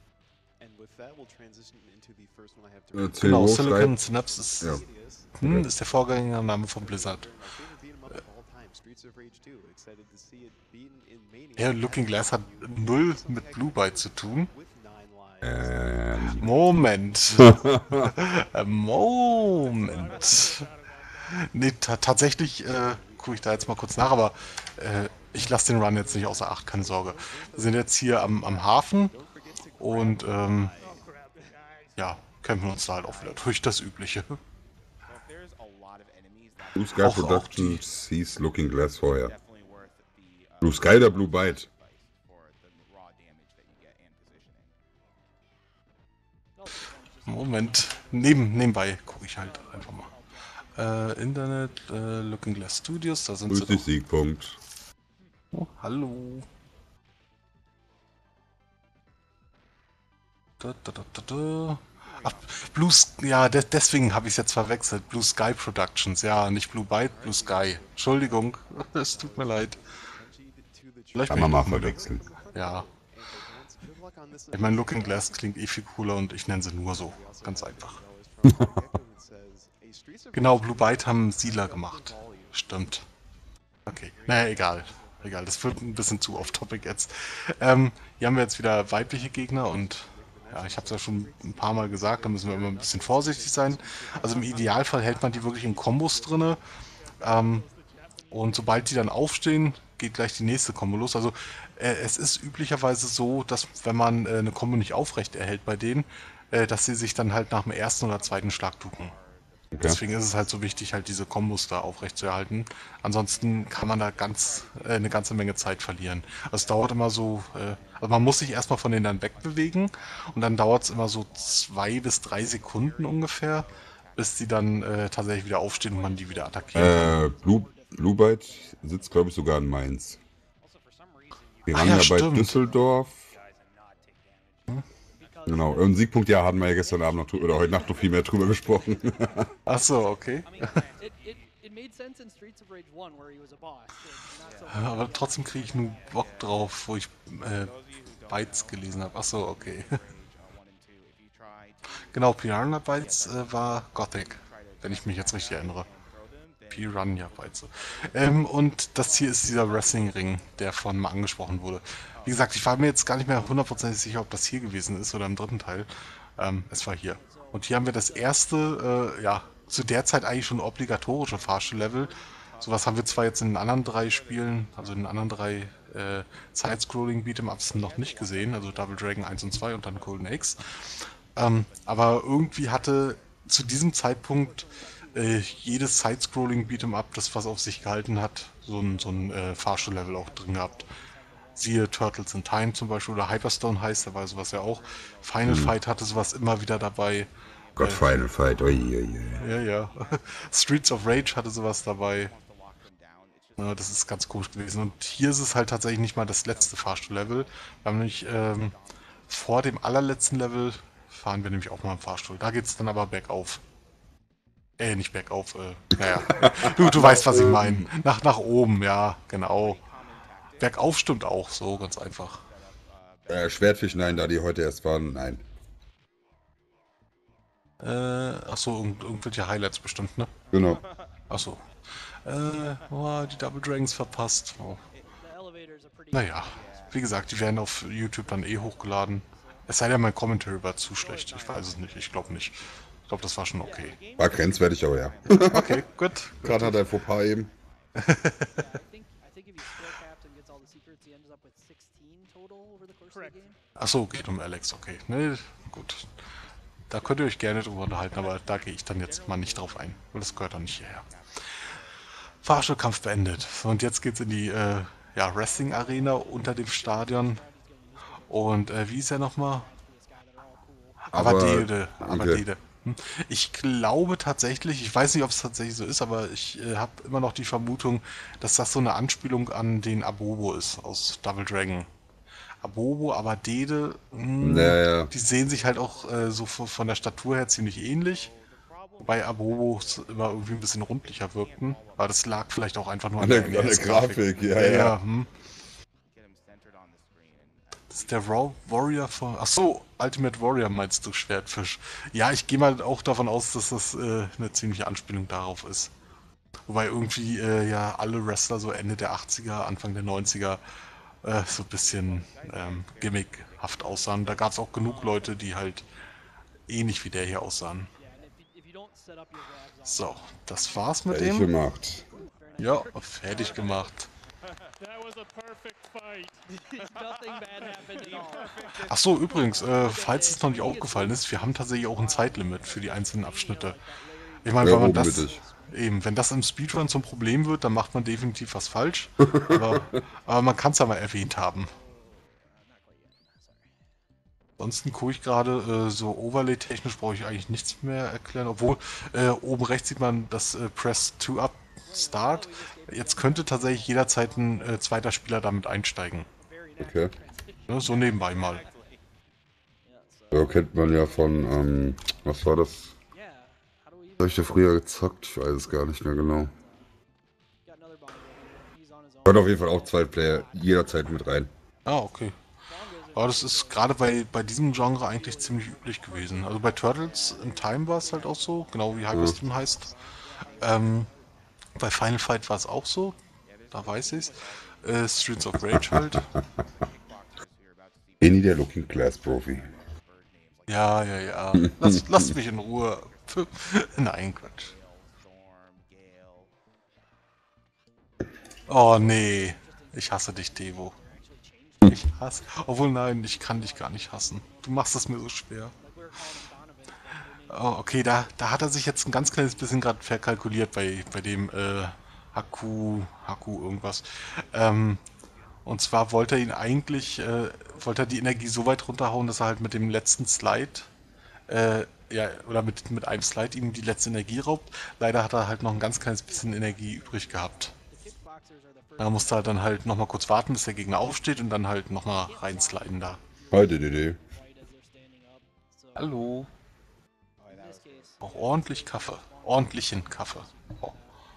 Speaker 3: Äh,
Speaker 2: Genau,
Speaker 3: Ciro
Speaker 2: Silicon
Speaker 3: schreibt,
Speaker 2: Synapse ist,
Speaker 3: ja.
Speaker 2: hm, ist der Vorgängername von Blizzard. Ja, Looking Glass hat null mit Blue Byte zu tun.
Speaker 3: Ähm,
Speaker 2: Moment. Äh, Moment. Nee, ta tatsächlich äh, gucke ich da jetzt mal kurz nach, aber äh, ich lasse den Run jetzt nicht außer Acht, keine Sorge. Wir sind jetzt hier am, am Hafen und ähm, ja, kämpfen uns da halt auch wieder durch das Übliche.
Speaker 3: Blue Sky
Speaker 2: Auch- auch
Speaker 3: Productions hieß Looking Glass vorher. Blue Sky oder Blue Byte?
Speaker 2: Moment, neben, nebenbei gucke ich halt einfach mal. Äh, Internet, äh, Looking Glass Studios, da sind
Speaker 3: Grüß
Speaker 2: sie
Speaker 3: dich,
Speaker 2: doch.
Speaker 3: Siegpunkt.
Speaker 2: Oh, hallo. Da, da, da, da, da. Ach, Blue Sky, ja, de deswegen habe ich es jetzt verwechselt. Blue Sky Productions, ja, nicht Blue Byte, Blue Sky. Entschuldigung, es tut mir leid. Vielleicht
Speaker 3: Kann
Speaker 2: bin
Speaker 3: man
Speaker 2: ich
Speaker 3: mal
Speaker 2: doch müde.
Speaker 3: verwechseln.
Speaker 2: Ja, ich meine, Looking Glass klingt eh viel cooler und ich nenne sie nur so. Ganz einfach. Genau, Blue Byte haben Sealer gemacht. Stimmt. Okay, naja, egal. Egal, das wird ein bisschen zu off-topic jetzt. Ähm, hier haben wir jetzt wieder weibliche Gegner und ja, ich habe es ja schon ein paar Mal gesagt, da müssen wir immer ein bisschen vorsichtig sein. Also im Idealfall hält man die wirklich in Kombos drinne. Ähm, und sobald die dann aufstehen, geht gleich die nächste Kombo los. Also äh, es ist üblicherweise so, dass wenn man äh, eine Kombo nicht aufrecht erhält bei denen, äh, dass sie sich dann halt nach dem ersten oder zweiten Schlag ducken.
Speaker 3: Okay.
Speaker 2: Deswegen ist es halt so wichtig, halt diese Kombos da aufrechtzuerhalten. Ansonsten kann man da ganz äh, eine ganze Menge Zeit verlieren. Also es dauert immer so, äh, also man muss sich erstmal von denen dann wegbewegen und dann dauert es immer so zwei bis drei Sekunden ungefähr, bis die dann äh, tatsächlich wieder aufstehen und man die wieder attackieren kann.
Speaker 3: Äh, Blue, Blue Byte sitzt, glaube ich, sogar in Mainz.
Speaker 2: Ah
Speaker 3: Piranha
Speaker 2: ja,
Speaker 3: bei
Speaker 2: stimmt.
Speaker 3: Düsseldorf. Genau, und Siegpunkt, ja, hatten wir ja gestern Abend noch, drü- oder heute Nacht noch viel mehr drüber gesprochen.
Speaker 2: Ach so, okay.
Speaker 4: I mean, it, it, it made sense in Streets of Rage one, where he was a boss. and not so much
Speaker 2: Aber trotzdem kriege ich nur Bock drauf, wo ich äh, Bytes gelesen habe. Ach so, okay. Genau, Piranha Bytes äh, war Gothic, wenn ich mich jetzt richtig erinnere. Piranha Bytes. Ähm, und das hier ist dieser Wrestling-Ring, der vorhin mal angesprochen wurde. Wie gesagt, ich war mir jetzt gar nicht mehr hundertprozentig sicher, ob das hier gewesen ist oder im dritten Teil. Ähm, es war hier. Und hier haben wir das erste, äh, ja, zu der Zeit eigentlich schon obligatorische Fahrstuhllevel. Sowas haben wir zwar jetzt in den anderen drei Spielen, also in den anderen drei äh, Side-Scrolling Beat'em-Ups noch nicht gesehen, also Double Dragon eins und zwei und dann Golden Axe. Ähm, aber irgendwie hatte zu diesem Zeitpunkt äh, jedes Side-Scrolling Beat'em Up, das was auf sich gehalten hat, so ein, so ein äh, Fahrstuhllevel auch drin gehabt. Siehe Turtles in Time zum Beispiel oder Hyperstone heißt, da war sowas ja auch. Final Fight hatte sowas immer wieder dabei.
Speaker 3: Gott, Final Fight, ui, ui, ui.
Speaker 2: Ja, ja. Streets of Rage hatte sowas dabei. Ja, das ist ganz komisch gewesen. Und hier ist es halt tatsächlich nicht mal das letzte Fahrstuhllevel. Wir haben nämlich ähm, vor dem allerletzten Level fahren wir nämlich auch mal im Fahrstuhl. Da geht es dann aber bergauf. Äh, nicht bergauf, äh, naja. Du, du weißt, was ich meine. Nach, nach oben, ja, genau. Bergauf stimmt auch, so ganz einfach.
Speaker 3: Äh, Schwertfisch, nein, da die heute erst waren, nein.
Speaker 2: Äh, achso, irgend, irgendwelche Highlights bestimmt, ne?
Speaker 3: Genau.
Speaker 2: Achso. Äh, oh, die Double Dragons verpasst. Oh.
Speaker 4: the elevators are pretty.
Speaker 2: Naja, wie gesagt, die werden auf YouTube dann eh hochgeladen. Es sei denn, mein Commentary war zu schlecht. Ich weiß es nicht, ich glaube nicht. Ich glaube, das war schon okay.
Speaker 3: War grenzwertig, aber ja.
Speaker 2: Okay, gut.
Speaker 3: Gerade hat er ein Fauxpas eben.
Speaker 4: Yeah, I think I think if he skill caps and gets all the secrets, he ends up with sixteen total over the course of the game.
Speaker 2: Achso, geht um Alex, okay. Ne, gut. Da könnt ihr euch gerne drüber unterhalten, aber da gehe ich dann jetzt mal nicht drauf ein, weil das gehört dann nicht hierher. Fahrstuhlkampf beendet. So, und jetzt geht's in die äh, ja, Wrestling-Arena unter dem Stadion. Und äh, wie ist er nochmal?
Speaker 3: Aber-
Speaker 2: Abadede.
Speaker 3: okay.
Speaker 2: Abadede. Hm. Ich glaube tatsächlich, ich weiß nicht, ob es tatsächlich so ist, aber ich äh, habe immer noch die Vermutung, dass das so eine Anspielung an den Abobo ist aus Double Dragon. Abobo, Abadede, mh,
Speaker 3: Naja.
Speaker 2: die sehen sich halt auch äh, so von von der Statur her ziemlich ähnlich. Wobei Abobos immer irgendwie ein bisschen rundlicher wirkten. Aber das lag vielleicht auch einfach nur
Speaker 3: An der,
Speaker 2: N
Speaker 3: an der
Speaker 2: E S-Grafik.
Speaker 3: Grafik, ja,
Speaker 2: Ja,
Speaker 3: ja.
Speaker 2: ja, hm. Das ist der Raw Warrior von. Ach so, Ultimate Warrior meinst du, Schwertfisch. Ja, ich gehe mal auch davon aus, dass das äh, eine ziemliche Anspielung darauf ist. Wobei irgendwie äh, ja alle Wrestler so Ende der achtziger, Anfang der neunziger äh, so ein bisschen ähm, gimmickhaft aussahen. Da gab es auch genug Leute, die halt ähnlich wie der hier aussahen.
Speaker 4: Yeah, and if you, if you don't set up your grabs on
Speaker 2: So, das war's mit
Speaker 3: Fertig
Speaker 2: dem.
Speaker 3: gemacht.
Speaker 2: Ja, fertig gemacht.
Speaker 5: That was a perfect fight.
Speaker 4: nothing bad happened at all.
Speaker 2: Ach so, übrigens, äh, falls es noch nicht aufgefallen ist, wir haben tatsächlich auch ein Zeitlimit für die einzelnen Abschnitte. Ich meine,
Speaker 3: Ja,
Speaker 2: wenn man
Speaker 3: oben
Speaker 2: das
Speaker 3: mittig.
Speaker 2: eben, wenn das im Speedrun zum Problem wird, dann macht man definitiv was falsch. Aber, aber man kann es ja mal erwähnt haben. Ansonsten gucke ich gerade, äh, so Overlay-technisch brauche ich eigentlich nichts mehr erklären, obwohl äh, oben rechts sieht man das äh, Press to Up Start. Jetzt könnte tatsächlich jederzeit ein äh, zweiter Spieler damit einsteigen.
Speaker 3: Okay.
Speaker 2: Ne, so nebenbei mal.
Speaker 3: Ja, kennt man ja von, ähm, was war das? Habe ich da früher gezockt? Ich weiß es gar nicht mehr genau. Hat auf jeden Fall auch zwei Player jederzeit mit rein.
Speaker 2: Ah, okay. Aber das ist gerade bei, bei diesem Genre eigentlich ziemlich üblich gewesen. Also bei Turtles in Time war es halt auch so, genau wie Hyperstream heißt. Ähm, bei Final Fight war es auch so, da weiß ich's. Äh, Streets of Rage halt.
Speaker 3: Eni der Looking Glass Profi.
Speaker 2: Ja, ja, ja. Lass, lasst mich in Ruhe. Nein, Quatsch. Oh nee. Ich hasse dich, Devo. Ich hasse. Obwohl nein, ich kann dich gar nicht hassen. Du machst es mir so schwer. Oh, okay, da, da hat er sich jetzt ein ganz kleines bisschen gerade verkalkuliert bei, bei dem äh, Haku, Haku irgendwas. Ähm, und zwar wollte er ihn eigentlich, äh, wollte er die Energie so weit runterhauen, dass er halt mit dem letzten Slide, äh, ja, oder mit, mit einem Slide ihm die letzte Energie raubt. Leider hat er halt noch ein ganz kleines bisschen Energie übrig gehabt. Da musste er dann halt nochmal kurz warten, bis der Gegner aufsteht und dann halt nochmal reinsliden da.
Speaker 3: Hi, D D D.
Speaker 2: Hallo. Auch ordentlich Kaffee. Ordentlichen Kaffee. Oh.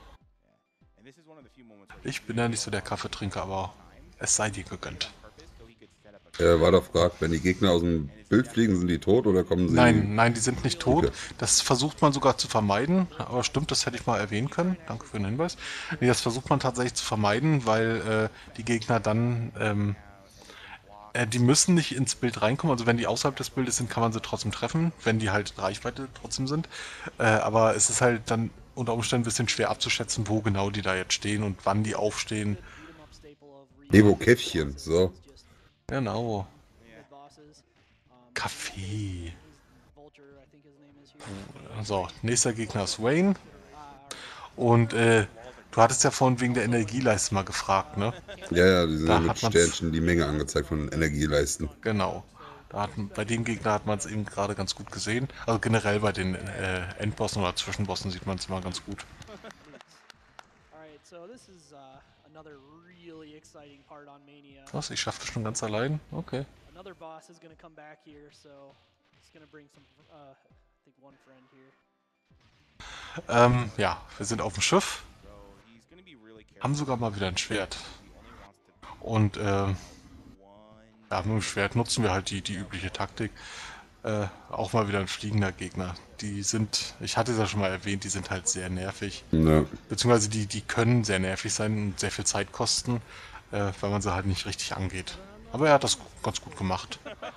Speaker 2: Ich bin ja nicht so der Kaffeetrinker, aber es sei dir gegönnt.
Speaker 3: Äh, war da fragt, wenn die Gegner aus dem Bild fliegen, sind die tot oder kommen sie...
Speaker 2: Nein, nein, die sind nicht tot.
Speaker 3: Okay.
Speaker 2: Das versucht man sogar zu vermeiden. Aber stimmt, das hätte ich mal erwähnen können. Danke für den Hinweis. Nee, das versucht man tatsächlich zu vermeiden, weil äh, die Gegner dann... Ähm, äh, die müssen nicht ins Bild reinkommen. Also wenn die außerhalb des Bildes sind, kann man sie trotzdem treffen, wenn die halt in Reichweite trotzdem sind. Äh, aber es ist halt dann unter Umständen ein bisschen schwer abzuschätzen, wo genau die da jetzt stehen und wann die aufstehen.
Speaker 3: Evo Käffchen, so.
Speaker 2: Genau. Kaffee. So, nächster Gegner ist Wayne. Und äh, du hattest ja vorhin wegen der Energieleiste mal gefragt, ne?
Speaker 3: Ja, ja, die sind
Speaker 2: Da
Speaker 3: ja mit
Speaker 2: hat man's-
Speaker 3: Sternchen die Menge angezeigt von Energieleisten.
Speaker 2: Genau. Da hat, bei dem Gegner hat man es eben gerade ganz gut gesehen. Also generell bei den äh, Endbossen oder Zwischenbossen sieht man es immer ganz gut.
Speaker 4: Alright, so this is uh, another really exciting part on Mania.
Speaker 2: Was? Ich schaffe das schon ganz allein? Okay.
Speaker 4: Another boss is gonna come back here, so it's gonna bring some, uh, I think one friend here.
Speaker 2: Ähm, ja, wir sind auf dem Schiff. Haben sogar mal wieder ein Schwert. Und äh, ja, mit dem Schwert nutzen wir halt die, die übliche Taktik. Äh, auch mal wieder ein fliegender Gegner. Die sind, ich hatte es ja schon mal erwähnt, die sind halt sehr nervig.
Speaker 3: Ja.
Speaker 2: Beziehungsweise die, die können sehr nervig sein und sehr viel Zeit kosten, äh, weil man sie halt nicht richtig angeht. Aber er hat das ganz gut gemacht.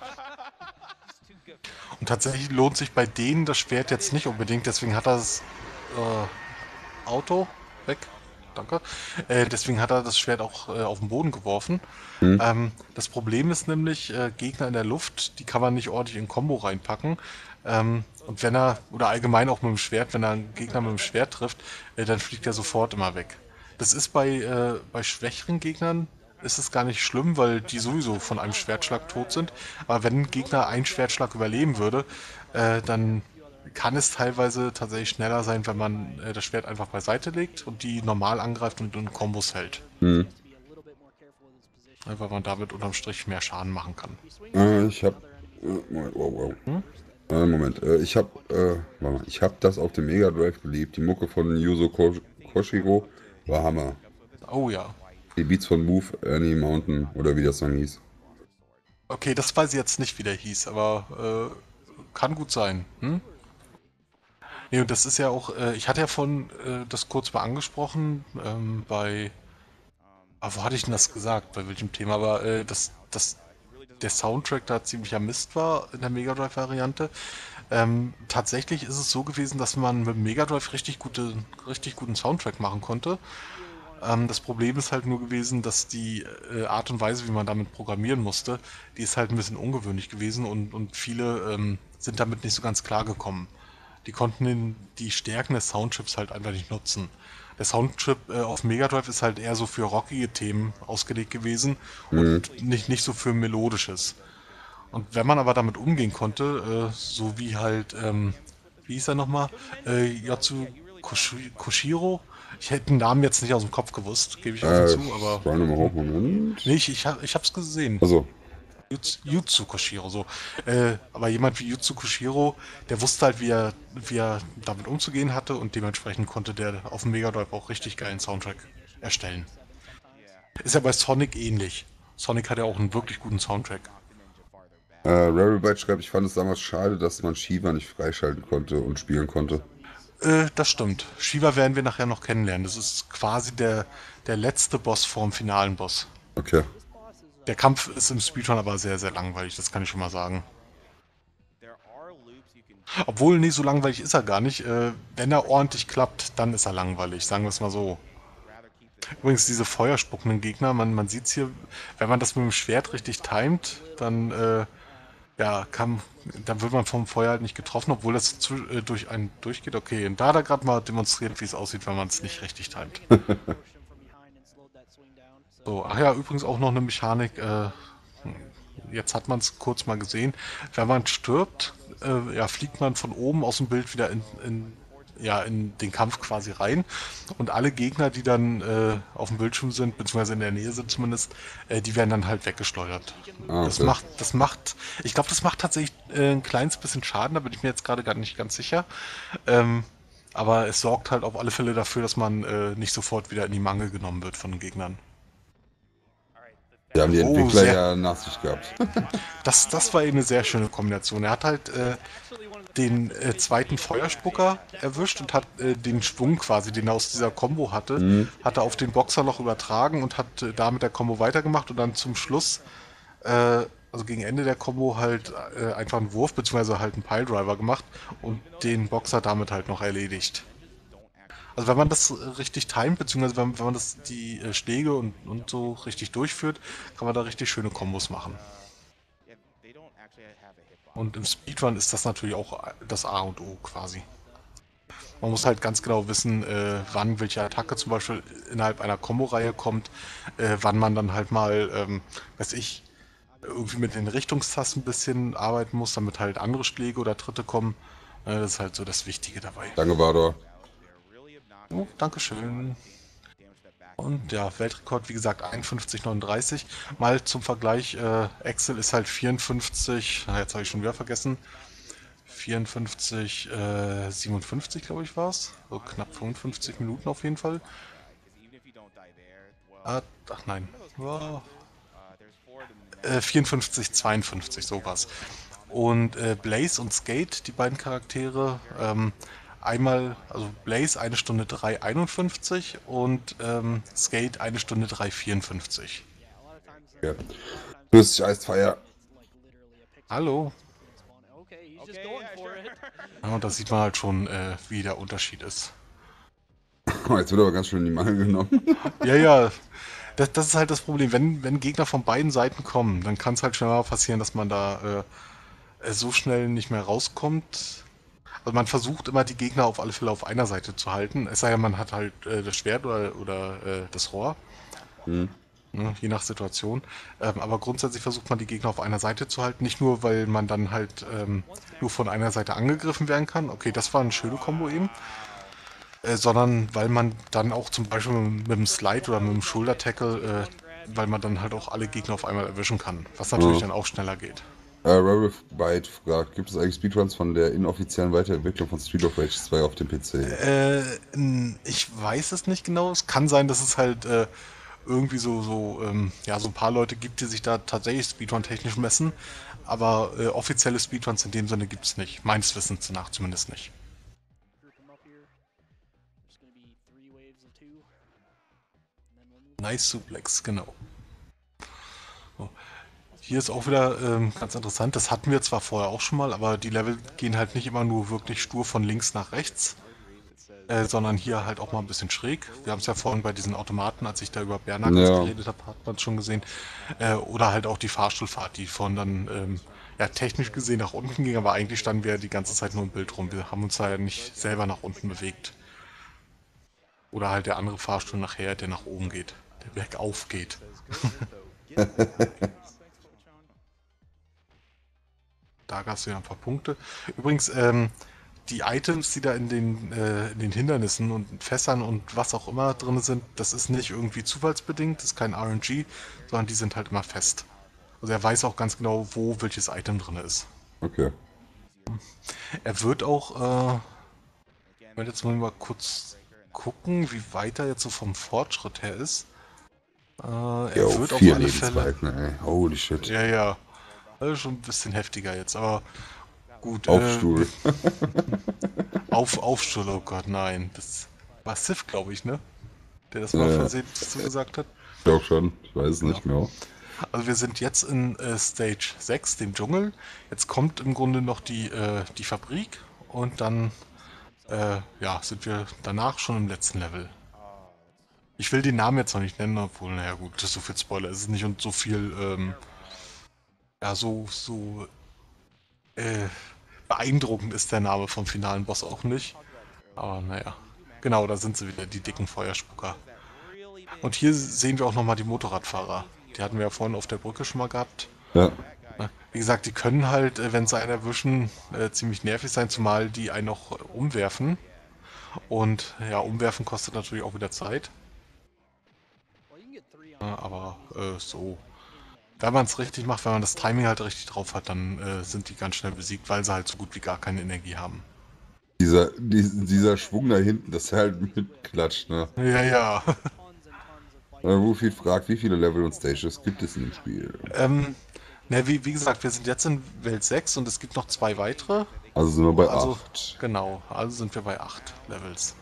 Speaker 2: Und tatsächlich lohnt sich bei denen das Schwert jetzt nicht unbedingt, deswegen hat er das äh, Auto weg. Danke. Äh, deswegen hat er das Schwert auch äh, auf den Boden geworfen.
Speaker 3: Mhm.
Speaker 2: Ähm, das Problem ist nämlich, äh, Gegner in der Luft, die kann man nicht ordentlich in Kombo reinpacken. Ähm, und wenn er, oder allgemein auch mit dem Schwert, wenn er einen Gegner mit dem Schwert trifft, äh, dann fliegt er sofort immer weg. Das ist bei, äh, bei schwächeren Gegnern ist es gar nicht schlimm, weil die sowieso von einem Schwertschlag tot sind. Aber wenn ein Gegner einen Schwertschlag überleben würde, äh, dann kann es teilweise tatsächlich schneller sein, wenn man äh, das Schwert einfach beiseite legt und die normal angreift und in Kombos hält.
Speaker 3: Mhm.
Speaker 2: Ja, weil man damit unterm Strich mehr Schaden machen kann.
Speaker 3: Äh, ich hab... Äh, Moment, wow, wow.
Speaker 2: Hm?
Speaker 3: Äh, Moment, äh, ich hab... Äh, warte mal, ich hab das auf dem Mega Drive geliebt. Die Mucke von Yuzo Ko- Koshiro war Hammer.
Speaker 2: Oh ja.
Speaker 3: Die Beats von Move, Ernie Mountain oder wie der Song hieß.
Speaker 2: Okay, das weiß ich jetzt nicht, wie der hieß, aber äh, kann gut sein. Hm? Nee, und das ist ja auch, äh, ich hatte ja von äh, das kurz mal angesprochen, ähm, bei, ah, wo hatte ich denn das gesagt, bei welchem Thema, aber äh, dass, dass der Soundtrack da ziemlicher Mist war in der Mega Drive Variante. Ähm, tatsächlich ist es so gewesen, dass man mit dem Mega Drive richtig, gute, richtig guten Soundtrack machen konnte. Ähm, das Problem ist halt nur gewesen, dass die äh, Art und Weise, wie man damit programmieren musste, die ist halt ein bisschen ungewöhnlich gewesen und, und viele ähm, sind damit nicht so ganz klar gekommen. Die konnten den, die Stärken des Soundchips halt einfach nicht nutzen. Der Soundchip äh, auf Mega Drive ist halt eher so für rockige Themen ausgelegt gewesen und nicht, nicht so für melodisches. Und wenn man aber damit umgehen konnte, äh, so wie halt, ähm, wie hieß er nochmal? Äh, Yatsu Koshi- Koshiro? Ich hätte den Namen jetzt nicht aus dem Kopf gewusst, gebe ich offen
Speaker 3: Äh,
Speaker 2: zu, aber
Speaker 3: scroll nochmal hoch, Moment.
Speaker 2: nee, ich, ich, hab, ich hab's gesehen.
Speaker 3: Also,
Speaker 2: Yutsu, Yutsu Koshiro, so. Äh, aber jemand wie Yutsu Koshiro, der wusste halt, wie er, wie er damit umzugehen hatte und dementsprechend konnte der auf dem Mega Drive auch richtig geilen Soundtrack erstellen. Ist ja bei Sonic ähnlich. Sonic hat ja auch einen wirklich guten Soundtrack.
Speaker 3: äh, Rarebyte schreibt, ich fand es damals schade, dass man Shiva nicht freischalten konnte und spielen konnte.
Speaker 2: Äh, das stimmt. Shiva werden wir nachher noch kennenlernen. Das ist quasi der, der letzte Boss vorm finalen Boss.
Speaker 3: Okay.
Speaker 2: Der Kampf ist im Speedrun aber sehr, sehr langweilig, das kann ich schon mal sagen. Obwohl, nee, so langweilig ist er gar nicht. Äh, wenn er ordentlich klappt, dann ist er langweilig, sagen wir es mal so. Übrigens, diese feuerspuckenden Gegner, man, man sieht es hier, wenn man das mit dem Schwert richtig timet, dann, äh, ja, kann, dann wird man vom Feuer halt nicht getroffen, obwohl das zu, äh, durch einen durchgeht. Okay, und da hat er gerade mal demonstriert, wie es aussieht, wenn man es nicht richtig timet. So, ach ja, übrigens auch noch eine Mechanik, äh, jetzt hat man es kurz mal gesehen, wenn man stirbt, äh, ja, fliegt man von oben aus dem Bild wieder in, in, ja, in den Kampf quasi rein und alle Gegner, die dann äh, auf dem Bildschirm sind, beziehungsweise in der Nähe sind zumindest, äh, die werden dann halt weggeschleudert.
Speaker 3: Ah,
Speaker 2: Das
Speaker 3: okay.
Speaker 2: macht, das macht, ich glaube, das macht tatsächlich äh, ein kleines bisschen Schaden, da bin ich mir jetzt gerade gar nicht ganz sicher. Ähm, aber es sorgt halt auf alle Fälle dafür, dass man äh, nicht sofort wieder in die Mangel genommen wird von den Gegnern.
Speaker 3: Die haben die
Speaker 2: Oh,
Speaker 3: Entwickler
Speaker 2: sehr-
Speaker 3: ja nach sich gehabt.
Speaker 2: Das, das war eben eine sehr schöne Kombination. Er hat halt äh, den äh, zweiten Feuerspucker erwischt und hat äh, den Schwung quasi, den er aus dieser Combo hatte, hat er auf den Boxer noch übertragen und hat äh, da mit der Combo weitergemacht und dann zum Schluss, äh, also gegen Ende der Combo halt äh, einfach einen Wurf beziehungsweise halt einen Piledriver gemacht und den Boxer damit halt noch erledigt. Also wenn man das äh, richtig timet, beziehungsweise wenn, wenn man das die äh, Schläge und, und so richtig durchführt, kann man da richtig schöne Kombos machen. Und im Speedrun ist das natürlich auch das A und O quasi. Man muss halt ganz genau wissen, äh, wann welche Attacke zum Beispiel innerhalb einer Combo-Reihe kommt, äh, wann man dann halt mal, ähm, weiß ich, irgendwie mit den Richtungstasten ein bisschen arbeiten muss, damit halt andere Schläge oder Tritte kommen. Äh, das ist halt so das Wichtige dabei.
Speaker 3: Danke, Vador.
Speaker 2: Oh, Dankeschön. Und ja, Weltrekord, wie gesagt, einundfünfzig neununddreißig. Mal zum Vergleich, äh, Excel ist halt vierundfünfzig, na, jetzt habe ich schon wieder vergessen, vierundfünfzig, äh, siebenundfünfzig, glaube ich, war es. So knapp fünfundfünfzig Minuten auf jeden Fall. Ah, ach nein. Ja. Äh, vierundfünfzig, zweiundfünfzig, so war's. Und äh, Blaze und Skate, die beiden Charaktere, ähm, einmal, also Blaze eine Stunde drei einundfünfzig und ähm, Skate eine Stunde drei vierundfünfzig.
Speaker 3: Ja. Grüß dich, Eisfeier.
Speaker 2: Hallo.
Speaker 4: Okay, he's just going for it.
Speaker 2: Ja, und da sieht man halt schon, äh, wie der Unterschied ist.
Speaker 3: Oh, jetzt wird aber ganz schön in die Mangel genommen.
Speaker 2: Ja, ja, das, das ist halt das Problem. Wenn, wenn Gegner von beiden Seiten kommen, dann kann es halt schnell mal passieren, dass man da äh, so schnell nicht mehr rauskommt. Also man versucht immer die Gegner auf alle Fälle auf einer Seite zu halten. Es sei denn, man hat halt äh, das Schwert oder, oder äh, das Rohr.
Speaker 3: Hm.
Speaker 2: Ne, je nach Situation. Ähm, aber grundsätzlich versucht man die Gegner auf einer Seite zu halten. Nicht nur, weil man dann halt ähm, nur von einer Seite angegriffen werden kann. Okay, das war eine schöne Kombo eben. Äh, sondern weil man dann auch zum Beispiel mit dem Slide oder mit dem Shoulder-Tackle, äh, weil man dann halt auch alle Gegner auf einmal erwischen kann. Was natürlich
Speaker 3: Ja.
Speaker 2: dann auch schneller geht.
Speaker 3: Äh, Rarebyte fragt, gibt es eigentlich Speedruns von der inoffiziellen Weiterentwicklung von Street of Rage zwei auf dem P C?
Speaker 2: Äh, n- ich weiß es nicht genau. Es kann sein, dass es halt äh, irgendwie so, so, ähm, ja, so ein paar Leute gibt, die sich da tatsächlich Speedrun-technisch messen. Aber äh, offizielle Speedruns in dem Sinne gibt es nicht. Meines Wissens nach zumindest nicht.
Speaker 4: Group them up here. There's gonna be three waves of two. And then we'll move.
Speaker 2: Nice Suplex, genau. So. Hier ist auch wieder ähm, ganz interessant. Das hatten wir zwar vorher auch schon mal, aber die Level gehen halt nicht immer nur wirklich stur von links nach rechts. Äh, sondern hier halt auch mal ein bisschen schräg. Wir haben es ja vorhin bei diesen Automaten, als ich da über Bärnackens
Speaker 3: Ja.
Speaker 2: geredet habe, hat man es schon gesehen. Äh, oder halt auch die Fahrstuhlfahrt, die von dann ähm, ja, technisch gesehen nach unten ging, aber eigentlich standen wir die ganze Zeit nur im Bild rum. Wir haben uns da ja nicht selber nach unten bewegt. Oder halt der andere Fahrstuhl nachher, der nach oben geht, der bergauf geht. da hast du ja ein paar Punkte. Übrigens, ähm, die Items, die da in den, äh, in den Hindernissen und Fässern und was auch immer drin sind, das ist nicht irgendwie zufallsbedingt, das ist kein R N G, sondern die sind halt immer fest. Also er weiß auch ganz genau, wo welches Item drin ist.
Speaker 3: Okay.
Speaker 2: Er wird auch, äh, ich werde jetzt mal kurz gucken, wie weit er jetzt so vom Fortschritt her ist. Äh, er
Speaker 3: Jo,
Speaker 2: wird auf
Speaker 3: vier
Speaker 2: alle Fälle...
Speaker 3: Lebensbalken, ey. Holy shit.
Speaker 2: Ja, ja. Also schon ein bisschen heftiger jetzt, aber gut.
Speaker 3: Aufstuhl.
Speaker 2: Äh, auf, Aufstuhl, oh Gott, nein. Das war Sif, glaube ich, ne? Der das mal
Speaker 3: Ja.
Speaker 2: versehentlich so gesagt hat.
Speaker 3: Ich glaube schon. Ich weiß es nicht mehr.
Speaker 2: Also wir sind jetzt in äh, Stage sechs, dem Dschungel. Jetzt kommt im Grunde noch die, äh, die Fabrik und dann äh, ja, sind wir danach schon im letzten Level. Ich will den Namen jetzt noch nicht nennen, obwohl, naja gut, das ist so viel Spoiler. Es ist nicht und so viel, ähm, ja, so, so äh, beeindruckend ist der Name vom finalen Boss auch nicht. Aber naja, genau, da sind sie wieder, die dicken Feuerspucker. Und hier sehen wir auch nochmal die Motorradfahrer. Die hatten wir ja vorhin auf der Brücke schon mal gehabt.
Speaker 3: Ja.
Speaker 2: Wie gesagt, die können halt, äh, wenn sie einen erwischen, äh, ziemlich nervig sein, zumal die einen noch äh, umwerfen. Und ja, umwerfen kostet natürlich auch wieder Zeit. Ja, aber äh, so. Wenn man es richtig macht, wenn man das Timing halt richtig drauf hat, dann äh, sind die ganz schnell besiegt, weil sie halt so gut wie gar keine Energie haben.
Speaker 3: Dieser, die, dieser Schwung da hinten, das halt mitklatscht, ne?
Speaker 2: Ja, ja.
Speaker 3: Äh, Wufi fragt, wie viele Level und Stages gibt es in dem Spiel?
Speaker 2: ähm, ne, wie, wie gesagt, wir sind jetzt in Welt sechs und es gibt noch zwei weitere.
Speaker 3: Also sind wir bei
Speaker 2: Also,
Speaker 3: acht.
Speaker 2: genau, also sind wir bei acht Levels.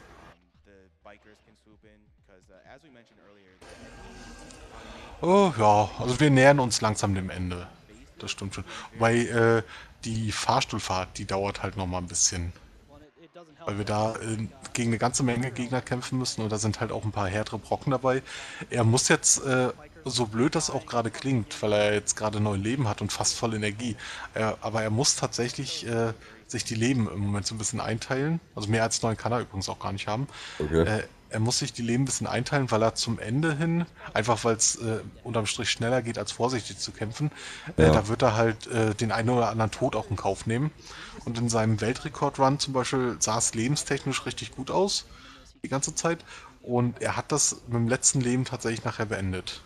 Speaker 2: Oh ja, also wir nähern uns langsam dem Ende. Das stimmt schon. Wobei äh, die Fahrstuhlfahrt, die dauert halt nochmal ein bisschen. Weil wir da äh, gegen eine ganze Menge Gegner kämpfen müssen und da sind halt auch ein paar härtere Brocken dabei. Er muss jetzt, äh, so blöd das auch gerade klingt, weil er jetzt gerade neun Leben hat und fast voll Energie, äh, aber er muss tatsächlich äh, sich die Leben im Moment so ein bisschen einteilen. Also mehr als neun kann er übrigens auch gar nicht haben.
Speaker 3: Okay.
Speaker 2: Äh, er muss sich die Leben ein bisschen einteilen, weil er zum Ende hin, einfach weil es äh, unterm Strich schneller geht, als vorsichtig zu kämpfen, äh,
Speaker 3: Ja.
Speaker 2: da wird er halt äh, den einen oder anderen Tod auch in Kauf nehmen. Und in seinem Weltrekord-Run zum Beispiel sah es lebenstechnisch richtig gut aus, die ganze Zeit. Und er hat das mit dem letzten Leben tatsächlich nachher beendet.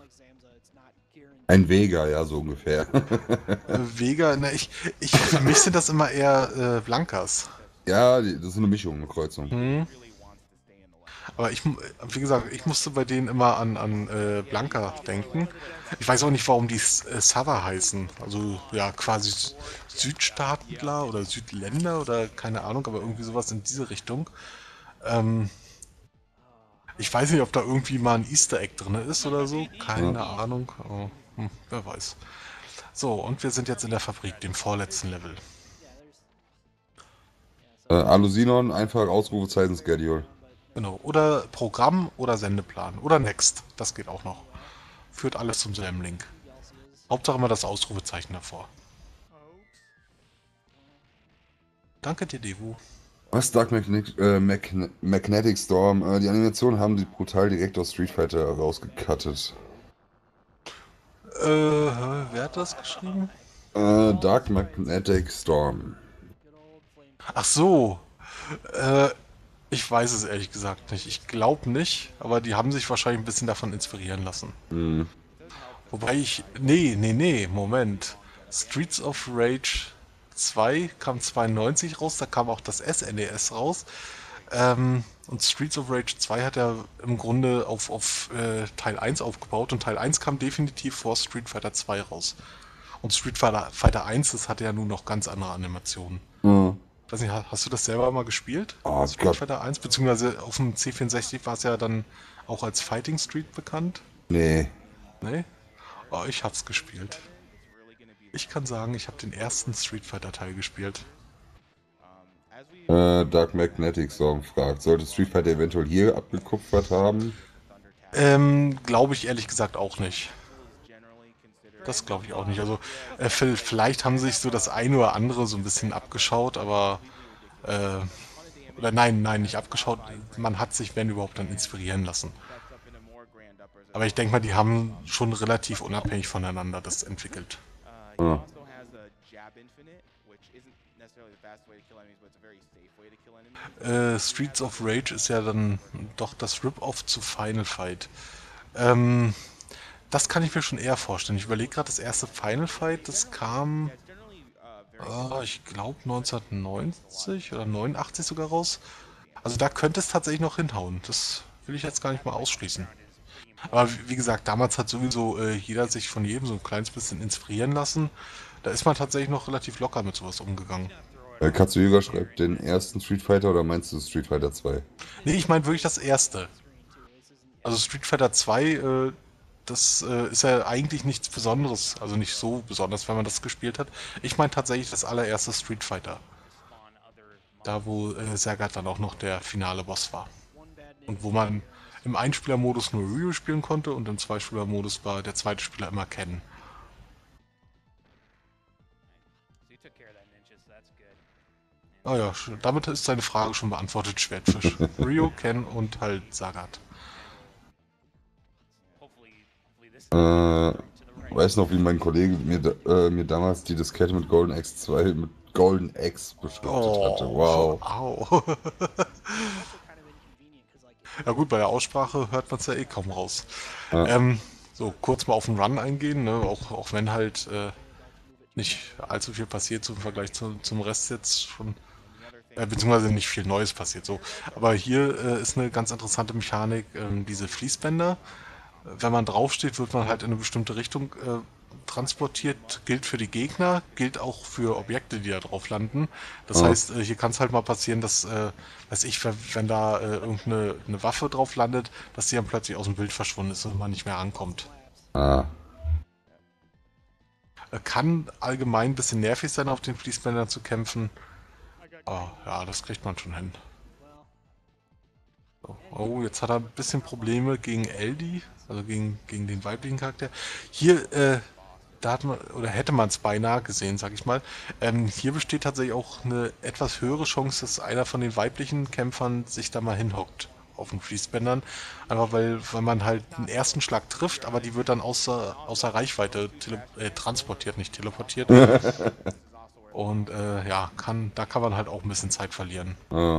Speaker 3: Ein Vega, ja, so ungefähr.
Speaker 2: Äh, Vega, ne, ich, ich, für mich sind das immer eher äh, Blankas.
Speaker 3: Ja, die- das ist eine Mischung, eine Kreuzung.
Speaker 2: Hm. Aber ich, mu- wie gesagt, ich musste bei denen immer an, an äh, Blanka denken. Ich weiß auch nicht, warum die S- äh, Souther heißen. Also ja, quasi Sü- Südstaatler oder Südländer oder keine Ahnung, aber irgendwie sowas in diese Richtung. Ähm, ich weiß nicht, ob da irgendwie mal ein Easter Egg drin ist oder so. Keine Ahnung. Aber, hm, wer weiß. So, und wir sind jetzt in der Fabrik, dem vorletzten Level.
Speaker 3: Äh, Alusinon, einfach Ausrufezeichen Schedule.
Speaker 2: Genau. Oder Programm oder Sendeplan. Oder Next. Das geht auch noch. Führt alles zum selben Link. Hauptsache immer das Ausrufezeichen davor. Danke dir, Devu.
Speaker 3: Was Dark Magnetic, äh, Mag Magnetic Storm? Äh, die Animationen haben sie brutal direkt aus Street Fighter rausgecuttet.
Speaker 2: Äh, wer hat das geschrieben?
Speaker 3: Äh, Dark Magnetic Storm.
Speaker 2: Ach so. Äh, ich weiß es ehrlich gesagt nicht. Ich glaube nicht, aber die haben sich wahrscheinlich ein bisschen davon inspirieren lassen.
Speaker 3: Hm.
Speaker 2: Wobei ich... Nee, nee, nee, Moment. Streets of Rage zwei kam zweiundneunzig raus, da kam auch das S N E S raus. Ähm, und Streets of Rage zwei hat ja im Grunde auf, auf äh, Teil eins aufgebaut und Teil eins kam definitiv vor Street Fighter zwei raus. Und Street Fighter, Fighter eins, das hatte ja nun noch ganz andere Animationen.
Speaker 3: Hm.
Speaker 2: Weiß nicht, ha- hast du das selber mal gespielt?
Speaker 3: Oh
Speaker 2: Street
Speaker 3: Gott.
Speaker 2: Fighter eins, beziehungsweise auf dem C vierundsechzig war es ja dann auch als Fighting Street bekannt.
Speaker 3: Nee.
Speaker 2: Ne? Oh, ich hab's gespielt. Ich kann sagen, ich habe den ersten Street Fighter Teil gespielt.
Speaker 3: Äh, Dark Magnetic Storm fragt, sollte Street Fighter eventuell hier abgekupfert haben?
Speaker 2: Ähm, glaube ich ehrlich gesagt auch nicht. Das glaube ich auch nicht. Also, äh, vi- vielleicht haben sich so das eine oder andere so ein bisschen abgeschaut, aber, äh, oder nein, nein, nicht abgeschaut. Man hat sich, wenn überhaupt, dann inspirieren lassen. Aber ich denke mal, die haben schon relativ unabhängig voneinander das entwickelt.
Speaker 3: Ah.
Speaker 2: Äh, Streets of Rage ist ja dann doch das Rip-Off zu Final Fight. Ähm, das kann ich mir schon eher vorstellen. Ich überlege gerade, das erste Final Fight, das kam, äh, ich glaube neunzehnhundertneunzig oder neunundachtzig sogar raus. Also da könnte es tatsächlich noch hinhauen. Das will ich jetzt gar nicht mal ausschließen. Aber wie wie gesagt, damals hat sowieso äh, jeder sich von jedem so ein kleines bisschen inspirieren lassen. Da ist man tatsächlich noch relativ locker mit sowas umgegangen.
Speaker 3: Äh, Katsuhira schreibt den ersten Street Fighter oder meinst du Street Fighter zwei?
Speaker 2: Nee, ich meine wirklich das erste. Also Street Fighter zwei, äh, das äh, ist ja eigentlich nichts Besonderes. Also nicht so besonders, wenn man das gespielt hat. Ich meine tatsächlich das allererste Street Fighter. Da, wo äh, Sagat dann auch noch der finale Boss war. Und wo man im Einspielermodus nur Ryu spielen konnte und im Zweispielermodus war der zweite Spieler immer Ken. Ah ja, sch- damit ist seine Frage schon beantwortet, Schwertfisch. Ryu, Ken und halt Sagat.
Speaker 3: Äh, weiß noch, wie mein Kollege mir, da- äh, mir damals die Diskette mit Golden Axe zwei mit Golden Axe beschriftet hatte. Wow.
Speaker 2: Au. Ja gut, bei der Aussprache hört man es ja eh kaum raus.
Speaker 3: Ja.
Speaker 2: Ähm, so, kurz mal auf den Run eingehen, ne? auch, auch wenn halt äh, nicht allzu viel passiert zum Vergleich zu, zum Rest jetzt schon, äh, beziehungsweise nicht viel Neues passiert. So. Aber hier äh, ist eine ganz interessante Mechanik, ähm, diese Fließbänder. Wenn man draufsteht, wird man halt in eine bestimmte Richtung äh, transportiert, gilt für die Gegner, gilt auch für Objekte, die da drauf landen. Das
Speaker 3: Ah.
Speaker 2: heißt, äh, hier kann es halt mal passieren, dass, äh, weiß ich, wenn, wenn da äh, irgendeine eine Waffe drauf landet, dass die dann plötzlich aus dem Bild verschwunden ist und man nicht mehr rankommt.
Speaker 3: Ah.
Speaker 2: Äh, kann allgemein ein bisschen nervig sein, auf den Fließbändern zu kämpfen. Aber ja, das kriegt man schon hin. So. Oh, jetzt hat er ein bisschen Probleme gegen Eldi, also gegen, gegen den weiblichen Charakter. Hier, äh, da hat man, oder hätte man es beinahe gesehen, sag ich mal. Ähm, hier besteht tatsächlich auch eine etwas höhere Chance, dass einer von den weiblichen Kämpfern sich da mal hinhockt auf den Fließbändern. Einfach weil, weil man halt den ersten Schlag trifft, aber die wird dann außer, außer Reichweite tele äh, transportiert, nicht teleportiert. Und äh, ja, kann, da kann man halt auch ein bisschen Zeit verlieren.
Speaker 3: Ah.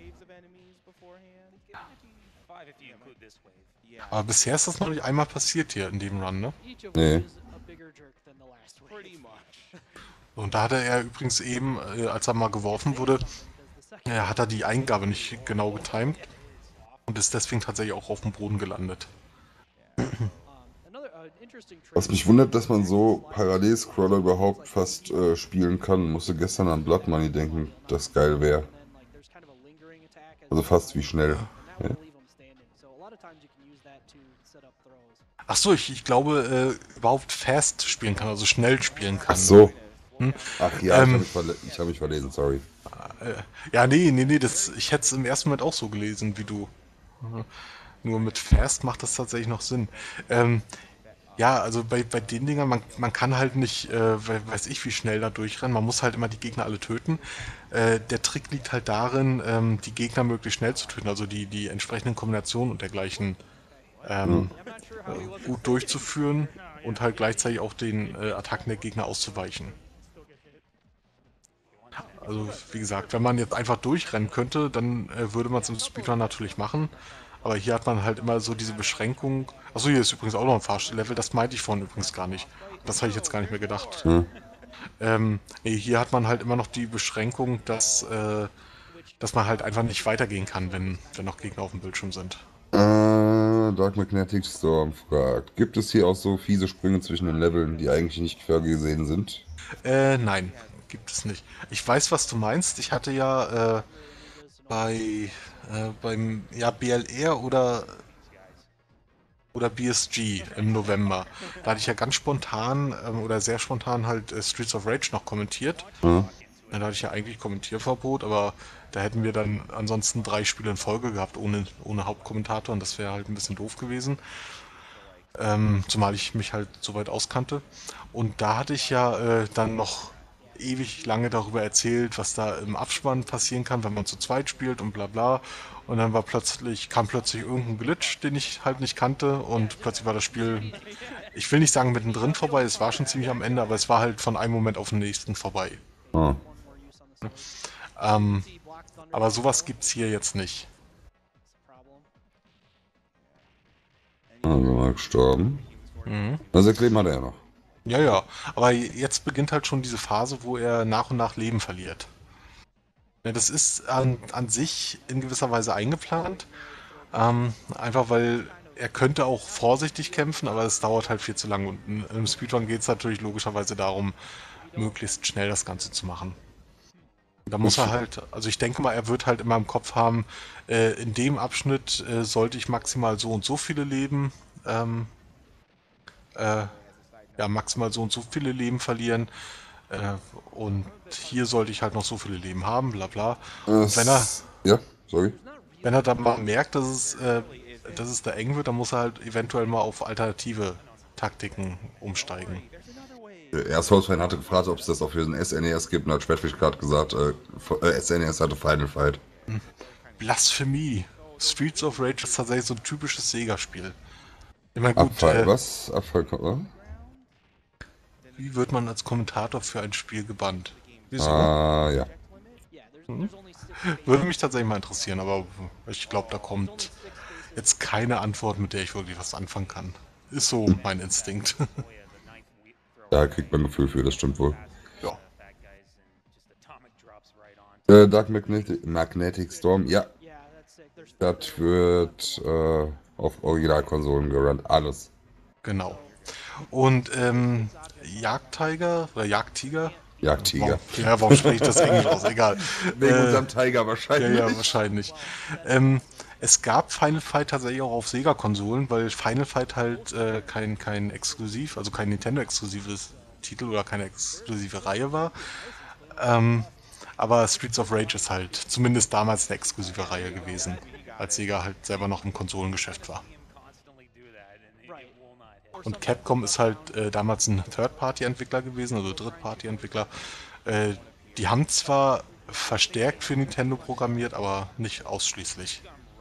Speaker 2: Aber bisher ist das noch nicht einmal passiert hier in dem Run, ne?
Speaker 3: Nee.
Speaker 2: Und da hatte er übrigens eben, äh, als er mal geworfen wurde, äh, hat er die Eingabe nicht genau getimt und ist deswegen tatsächlich auch auf dem Boden gelandet.
Speaker 3: Was mich wundert, dass man so Parallelscroller überhaupt fast äh, spielen kann. Musste gestern an Blood Money denken, das geil wäre. Also fast wie schnell. Ja.
Speaker 2: Ach so, ich, ich glaube, äh, überhaupt fast spielen kann, also schnell spielen kann.
Speaker 3: Ach so.
Speaker 2: Hm?
Speaker 3: Ach ja,
Speaker 2: Ähm,
Speaker 3: ich habe mich, verle- ich hab mich verlesen, sorry.
Speaker 2: Äh, ja, nee, nee, nee, das, ich hätte es im ersten Moment auch so gelesen wie du. Mhm. Nur mit Fast macht das tatsächlich noch Sinn. Ähm, ja, also bei, bei den Dingern, man, man kann halt nicht, äh, we- weiß ich, wie schnell da durchrennen. Man muss halt immer die Gegner alle töten. Äh, der Trick liegt halt darin, ähm, die Gegner möglichst schnell zu töten, also die, die entsprechenden Kombinationen und dergleichen ähm, äh, gut durchzuführen und halt gleichzeitig auch den äh, Attacken der Gegner auszuweichen. Also, wie gesagt, wenn man jetzt einfach durchrennen könnte, dann äh, würde man es im Speedrun natürlich machen. Aber hier hat man halt immer so diese Beschränkung. Achso, hier ist übrigens auch noch ein Fahrstuhllevel, das meinte ich vorhin übrigens gar nicht. Das habe ich jetzt gar nicht mehr gedacht.
Speaker 3: Hm.
Speaker 2: Ähm, nee, hier hat man halt immer noch die Beschränkung, dass, äh, dass man halt einfach nicht weitergehen kann, wenn, wenn noch Gegner auf dem Bildschirm sind.
Speaker 3: Äh, Dark Magnetic Storm fragt, gibt es hier auch so fiese Sprünge zwischen den Leveln, die eigentlich nicht vorgesehen sind?
Speaker 2: Äh, nein, gibt es nicht. Ich weiß, was du meinst. Ich hatte ja äh, bei äh, beim ja, B L R oder oder B S G im November. Da hatte ich ja ganz spontan ähm, oder sehr spontan halt äh, Streets of Rage noch kommentiert.
Speaker 3: Hm?
Speaker 2: Ja, da hatte ich ja eigentlich Kommentierverbot, aber da hätten wir dann ansonsten drei Spiele in Folge gehabt ohne, ohne Hauptkommentator und das wäre halt ein bisschen doof gewesen. Ähm, zumal ich mich halt so weit auskannte. Und da hatte ich ja äh, dann noch ewig lange darüber erzählt, was da im Abspann passieren kann, wenn man zu zweit spielt und bla bla. Und dann war plötzlich, kam plötzlich irgendein Glitch, den ich halt nicht kannte und plötzlich war das Spiel, ich will nicht sagen mittendrin vorbei, es war schon ziemlich am Ende, aber es war halt von einem Moment auf den nächsten vorbei.
Speaker 3: Ah.
Speaker 2: Ähm, aber sowas gibt's hier jetzt nicht.
Speaker 3: Also mal gestorben.
Speaker 2: Mhm.
Speaker 3: Also sechs Leben hat er ja noch.
Speaker 2: Ja, ja, aber jetzt beginnt halt schon diese Phase, wo er nach und nach Leben verliert. Ja, das ist an, an sich in gewisser Weise eingeplant, ähm, einfach weil er könnte auch vorsichtig kämpfen, aber es dauert halt viel zu lange und in- im Speedrun geht es natürlich logischerweise darum, möglichst schnell das Ganze zu machen. Da muss er halt, also ich denke mal, er wird halt immer im Kopf haben, äh, in dem Abschnitt äh, sollte ich maximal so und so viele Leben, ähm, äh, ja, maximal so und so viele Leben verlieren. Äh, und hier sollte ich halt noch so viele Leben haben, bla bla. Und wenn er,
Speaker 3: Es- Ja, sorry.
Speaker 2: wenn er dann mal merkt, dass es, äh, dass es da eng wird, dann muss er halt eventuell mal auf alternative Taktiken umsteigen.
Speaker 3: Der Ersthausfan hatte gefragt, ob es das auch für den S N E S gibt und hat Schwertfisch gerade gesagt, äh, äh, S N E S hatte Final Fight.
Speaker 2: Blasphemie. Streets of Rage ist tatsächlich so ein typisches Sega-Spiel. Ich meine, gut,
Speaker 3: Abfall,
Speaker 2: äh,
Speaker 3: was? Abfall, was?
Speaker 2: wie wird man als Kommentator für ein Spiel gebannt? Wieso?
Speaker 3: Ah, ja.
Speaker 2: Würde mich tatsächlich mal interessieren, aber ich glaube, da kommt jetzt keine Antwort, mit der ich wirklich was anfangen kann. Ist so mein Instinkt.
Speaker 3: Da kriegt man ein Gefühl für, das stimmt wohl.
Speaker 2: Ja.
Speaker 3: Äh, Dark Magnetic, Magnetic Storm, ja. Das wird äh, auf Originalkonsolen gerannt, alles.
Speaker 2: Genau. Und ähm, Jagdtiger oder Jagdtiger?
Speaker 3: Jagdtiger.
Speaker 2: Ja, warum spreche ich das Englisch aus? Egal.
Speaker 3: Wegen
Speaker 2: Äh,
Speaker 3: unserem Tiger
Speaker 2: Ja,
Speaker 3: wahrscheinlich.
Speaker 2: ja, wahrscheinlich. Ähm, es gab Final Fight tatsächlich auch auf Sega-Konsolen, weil Final Fight halt äh, kein, kein exklusiv, also kein Nintendo-exklusives Titel oder keine exklusive Reihe war. Ähm, aber Streets of Rage ist halt zumindest damals eine exklusive Reihe gewesen, als Sega halt selber noch im Konsolengeschäft war. Und Capcom ist halt äh, damals ein Third-Party-Entwickler gewesen, also Dritt-Party-Entwickler. Äh, die haben zwar verstärkt für Nintendo programmiert, aber nicht ausschließlich.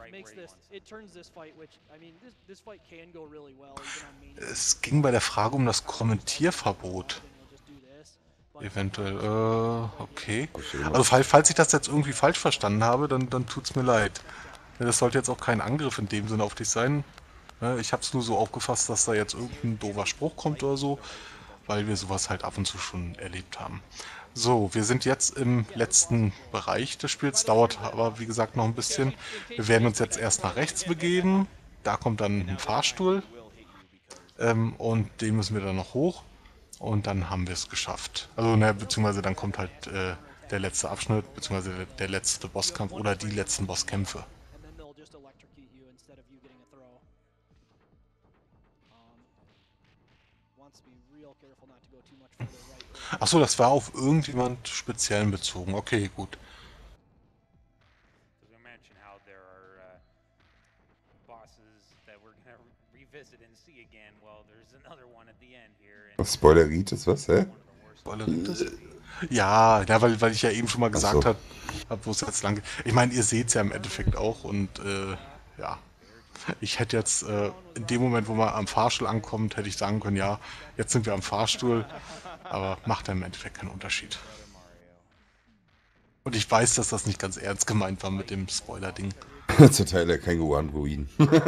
Speaker 2: Es ging bei der Frage um das Kommentierverbot. Eventuell, äh, okay. Also fall- falls ich das jetzt irgendwie falsch verstanden habe, dann, dann tut's mir leid. Ja, das sollte jetzt auch kein Angriff in dem Sinne auf dich sein. Ja, ich habe es nur so aufgefasst, dass da jetzt irgendein doofer Spruch kommt oder so, weil wir sowas halt ab und zu schon erlebt haben. So, wir sind jetzt im letzten Bereich des Spiels, dauert aber wie gesagt noch ein bisschen. Wir werden uns jetzt erst nach rechts begeben, da kommt dann ein Fahrstuhl ähm, und den müssen wir dann noch hoch und dann haben wir es geschafft. Also, ne, beziehungsweise dann kommt halt äh, der letzte Abschnitt, beziehungsweise der, der letzte Bosskampf oder die letzten Bosskämpfe. Achso, das war auf irgendjemand speziellen bezogen. Okay, gut.
Speaker 3: Spoileritis, was, hä?
Speaker 2: Spoileritis? Ja, ja, weil, weil ich ja eben schon mal gesagt
Speaker 3: so.
Speaker 2: habe, hab, wo es jetzt lang geht. Ich meine, ihr seht es ja im Endeffekt auch und äh, ja. Ich hätte jetzt äh, in dem Moment, wo man am Fahrstuhl ankommt, hätte ich sagen können, ja, jetzt sind wir am Fahrstuhl, aber macht ja im Endeffekt keinen Unterschied. Und ich weiß, dass das nicht ganz ernst gemeint war mit dem Spoiler-Ding.
Speaker 3: Zur Teil der Känguru an Ruinen.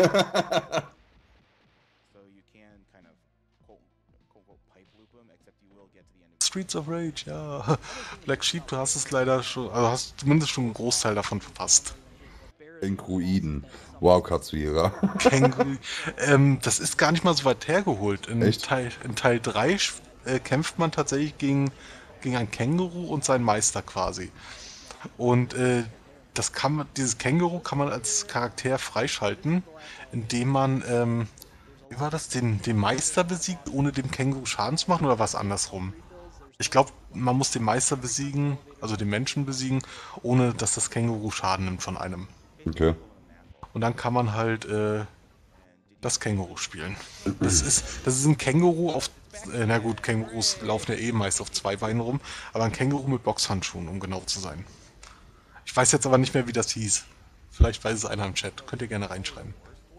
Speaker 2: Streets of Rage, ja. Black Sheep, du hast es leider schon, also hast zumindest schon einen Großteil davon verpasst.
Speaker 3: Kängruiden. Wow, Katsuhira.
Speaker 2: Känguru. ähm, das ist gar nicht mal so weit hergeholt. In
Speaker 3: Echt?
Speaker 2: Teil, in Teil drei äh, kämpft man tatsächlich gegen, gegen ein Känguru und seinen Meister quasi. Und äh, das kann man, dieses Känguru kann man als Charakter freischalten, indem man, ähm, wie war das, den, den Meister besiegt, ohne dem Känguru Schaden zu machen oder was andersrum? Ich glaube, man muss den Meister besiegen, also den Menschen besiegen, ohne dass das Känguru Schaden nimmt von einem.
Speaker 3: Okay.
Speaker 2: Und dann kann man halt äh, das Känguru spielen. Das ist, das ist ein Känguru auf äh, na gut, Kängurus laufen ja eh meist auf zwei Beinen rum, aber ein Känguru mit Boxhandschuhen, um genau zu sein. Ich weiß jetzt aber nicht mehr, wie das hieß. Vielleicht weiß es einer im Chat. Könnt ihr gerne reinschreiben.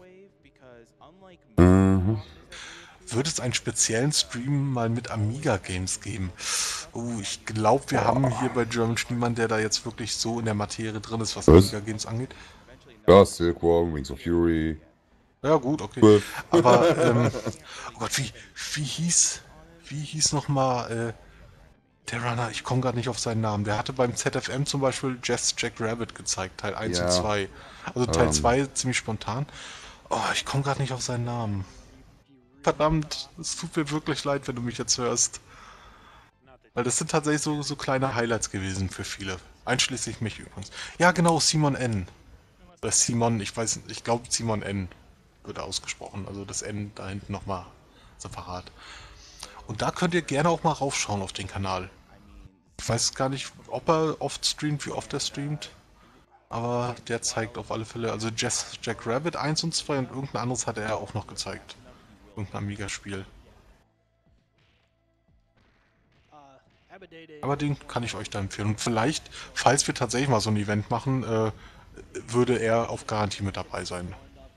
Speaker 3: Mhm.
Speaker 2: Würde es einen speziellen Stream mal mit Amiga-Games geben? Oh, ich glaube, wir haben hier bei German niemanden, der da jetzt wirklich so in der Materie drin ist, was, was? Amiga-Games angeht.
Speaker 3: Ja, Silkworm, Wings of Fury.
Speaker 2: Ja gut, okay.
Speaker 3: Gut.
Speaker 2: Aber, ähm, oh Gott, wie, wie hieß, wie hieß nochmal, äh, der Runner, ich komme gerade nicht auf seinen Namen. Der hatte beim Z F M zum Beispiel Jazz Jack Rabbit gezeigt, Teil eins
Speaker 3: Ja.
Speaker 2: und zwei. Also Teil
Speaker 3: Ähm.
Speaker 2: zwei ziemlich spontan. Oh, ich komme gerade nicht auf seinen Namen. Verdammt, es tut mir wirklich leid, wenn du mich jetzt hörst. Weil das sind tatsächlich so, so kleine Highlights gewesen für viele. Einschließlich mich übrigens. Ja genau, Simon N. Oder Simon, ich weiß nicht, ich glaube Simon N. wird ausgesprochen. Also das N da hinten nochmal separat. Und da könnt ihr gerne auch mal raufschauen auf den Kanal. Ich weiß gar nicht, ob er oft streamt, wie oft er streamt. Aber der zeigt auf alle Fälle, also Jazz Jack Rabbit eins und zwei und irgendein anderes hat er auch noch gezeigt. Irgendein Amiga-Spiel. Aber den kann ich euch da empfehlen. Und vielleicht, falls wir tatsächlich mal so ein Event machen, äh, würde er auf Garantie mit dabei sein.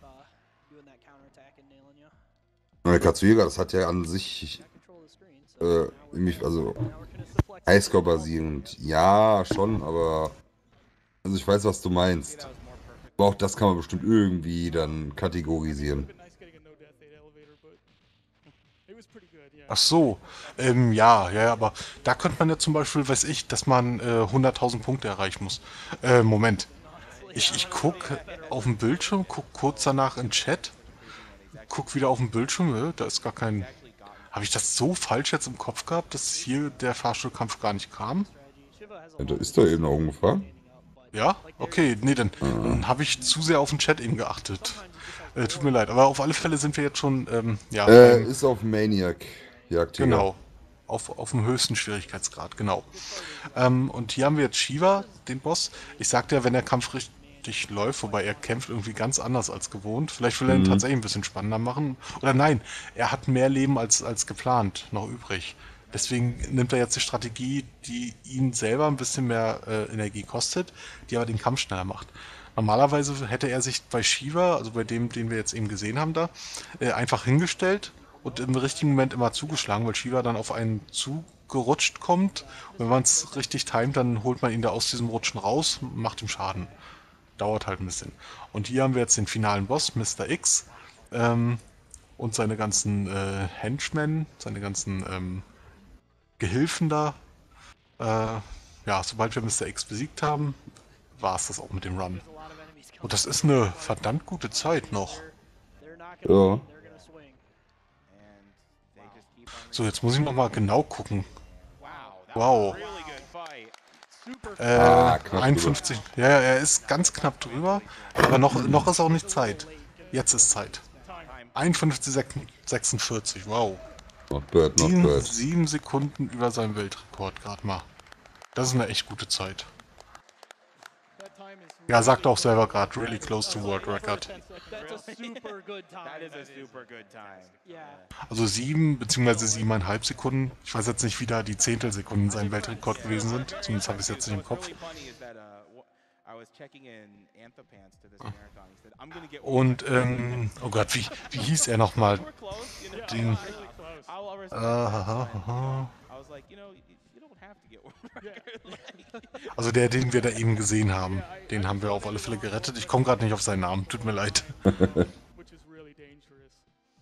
Speaker 3: Na, Katsuhira, das hat ja an sich, äh, nämlich, also, Highscore-basierend. Ja, schon, aber, also ich weiß, was du meinst. Aber auch das kann man bestimmt irgendwie dann kategorisieren.
Speaker 2: Ach so, ähm, ja, ja, aber da könnte man ja zum Beispiel, weiß ich, dass man äh, hunderttausend Punkte erreichen muss. Äh, Moment. Ich, ich guck auf dem Bildschirm, guck kurz danach in den Chat, guck wieder auf den Bildschirm, äh, da ist gar kein... Habe ich das so falsch jetzt im Kopf gehabt, dass hier der Fahrstuhlkampf gar nicht kam?
Speaker 3: Ja, da ist doch eben noch ungefähr.
Speaker 2: Ja? Okay, nee, dann, dann habe ich zu sehr auf den Chat eben geachtet. Äh, tut mir leid, aber auf alle Fälle sind wir jetzt schon, ähm, ja...
Speaker 3: Äh,
Speaker 2: beim-
Speaker 3: ist auf Maniac. Jagdtiger.
Speaker 2: Genau. Auf, auf dem höchsten Schwierigkeitsgrad, genau. Ähm, und hier haben wir jetzt Shiva, den Boss. Ich sagte ja, wenn der Kampf richtig läuft, wobei er kämpft irgendwie ganz anders als gewohnt. Vielleicht will er ihn
Speaker 3: Mhm.
Speaker 2: tatsächlich ein bisschen spannender machen. Oder nein, er hat mehr Leben als, als geplant noch übrig. Deswegen nimmt er jetzt die Strategie, die ihn selber ein bisschen mehr äh, Energie kostet, die aber den Kampf schneller macht. Normalerweise hätte er sich bei Shiva, also bei dem, den wir jetzt eben gesehen haben da, äh, einfach hingestellt und im richtigen Moment immer zugeschlagen, weil Shiva dann auf einen zugerutscht kommt. Und wenn man es richtig timet, dann holt man ihn da aus diesem Rutschen raus, macht ihm Schaden. Dauert halt ein bisschen. Und hier haben wir jetzt den finalen Boss, Mister X, ähm, und seine ganzen äh, Henchmen, seine ganzen ähm, Gehilfen da. Äh, ja, sobald wir Mister X besiegt haben, war es das auch mit dem Run. Und das ist eine verdammt gute Zeit noch.
Speaker 3: Ja.
Speaker 2: So, jetzt muss ich noch mal genau gucken. Wow. Äh,
Speaker 3: Ah, knapp
Speaker 2: einundfünfzig. Ja, ja, er ist ganz knapp drüber. Aber noch, noch ist auch nicht Zeit. Jetzt ist Zeit. einundfünfzig sechsundvierzig. Wow.
Speaker 3: Not bad, not
Speaker 2: Sieben,
Speaker 3: bad.
Speaker 2: sieben Sekunden über seinem Weltrekord gerade mal. Das ist eine echt gute Zeit. Ja, sagt auch selber gerade, really close to world record.
Speaker 4: That's a super good time.
Speaker 6: That is a super good time.
Speaker 4: Yeah.
Speaker 2: Also sieben bzw. siebeneinhalb Sekunden. Ich weiß jetzt nicht, wie da die Zehntelsekunden sein Weltrekord gewesen sind. Zumindest habe ich es jetzt nicht im Kopf. Und, ähm, oh Gott, wie, wie hieß er nochmal? Den, äh, aha, aha. Also der, den wir da eben gesehen haben, den haben wir auf alle Fälle gerettet. Ich komme gerade nicht auf seinen Namen, tut mir leid.
Speaker 5: which is really dangerous.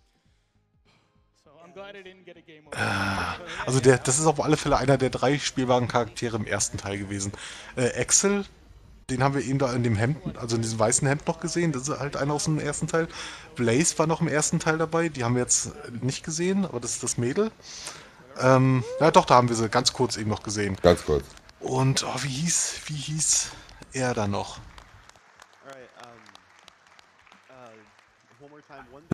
Speaker 5: So I'm glad I didn't get a game over.
Speaker 2: Also der, das ist auf alle Fälle einer der drei spielbaren Charaktere im ersten Teil gewesen. Äh, Axel, den haben wir eben da in dem Hemd, also in diesem weißen Hemd noch gesehen. Das ist halt einer aus dem ersten Teil. Blaze war noch im ersten Teil dabei. Die haben wir jetzt nicht gesehen, aber das ist das Mädel. Ähm, ja doch, da haben wir sie ganz kurz eben noch gesehen.
Speaker 3: Ganz kurz.
Speaker 2: Und oh, wie hieß, wie hieß er da noch?
Speaker 1: Alright, um, uh, one more time. One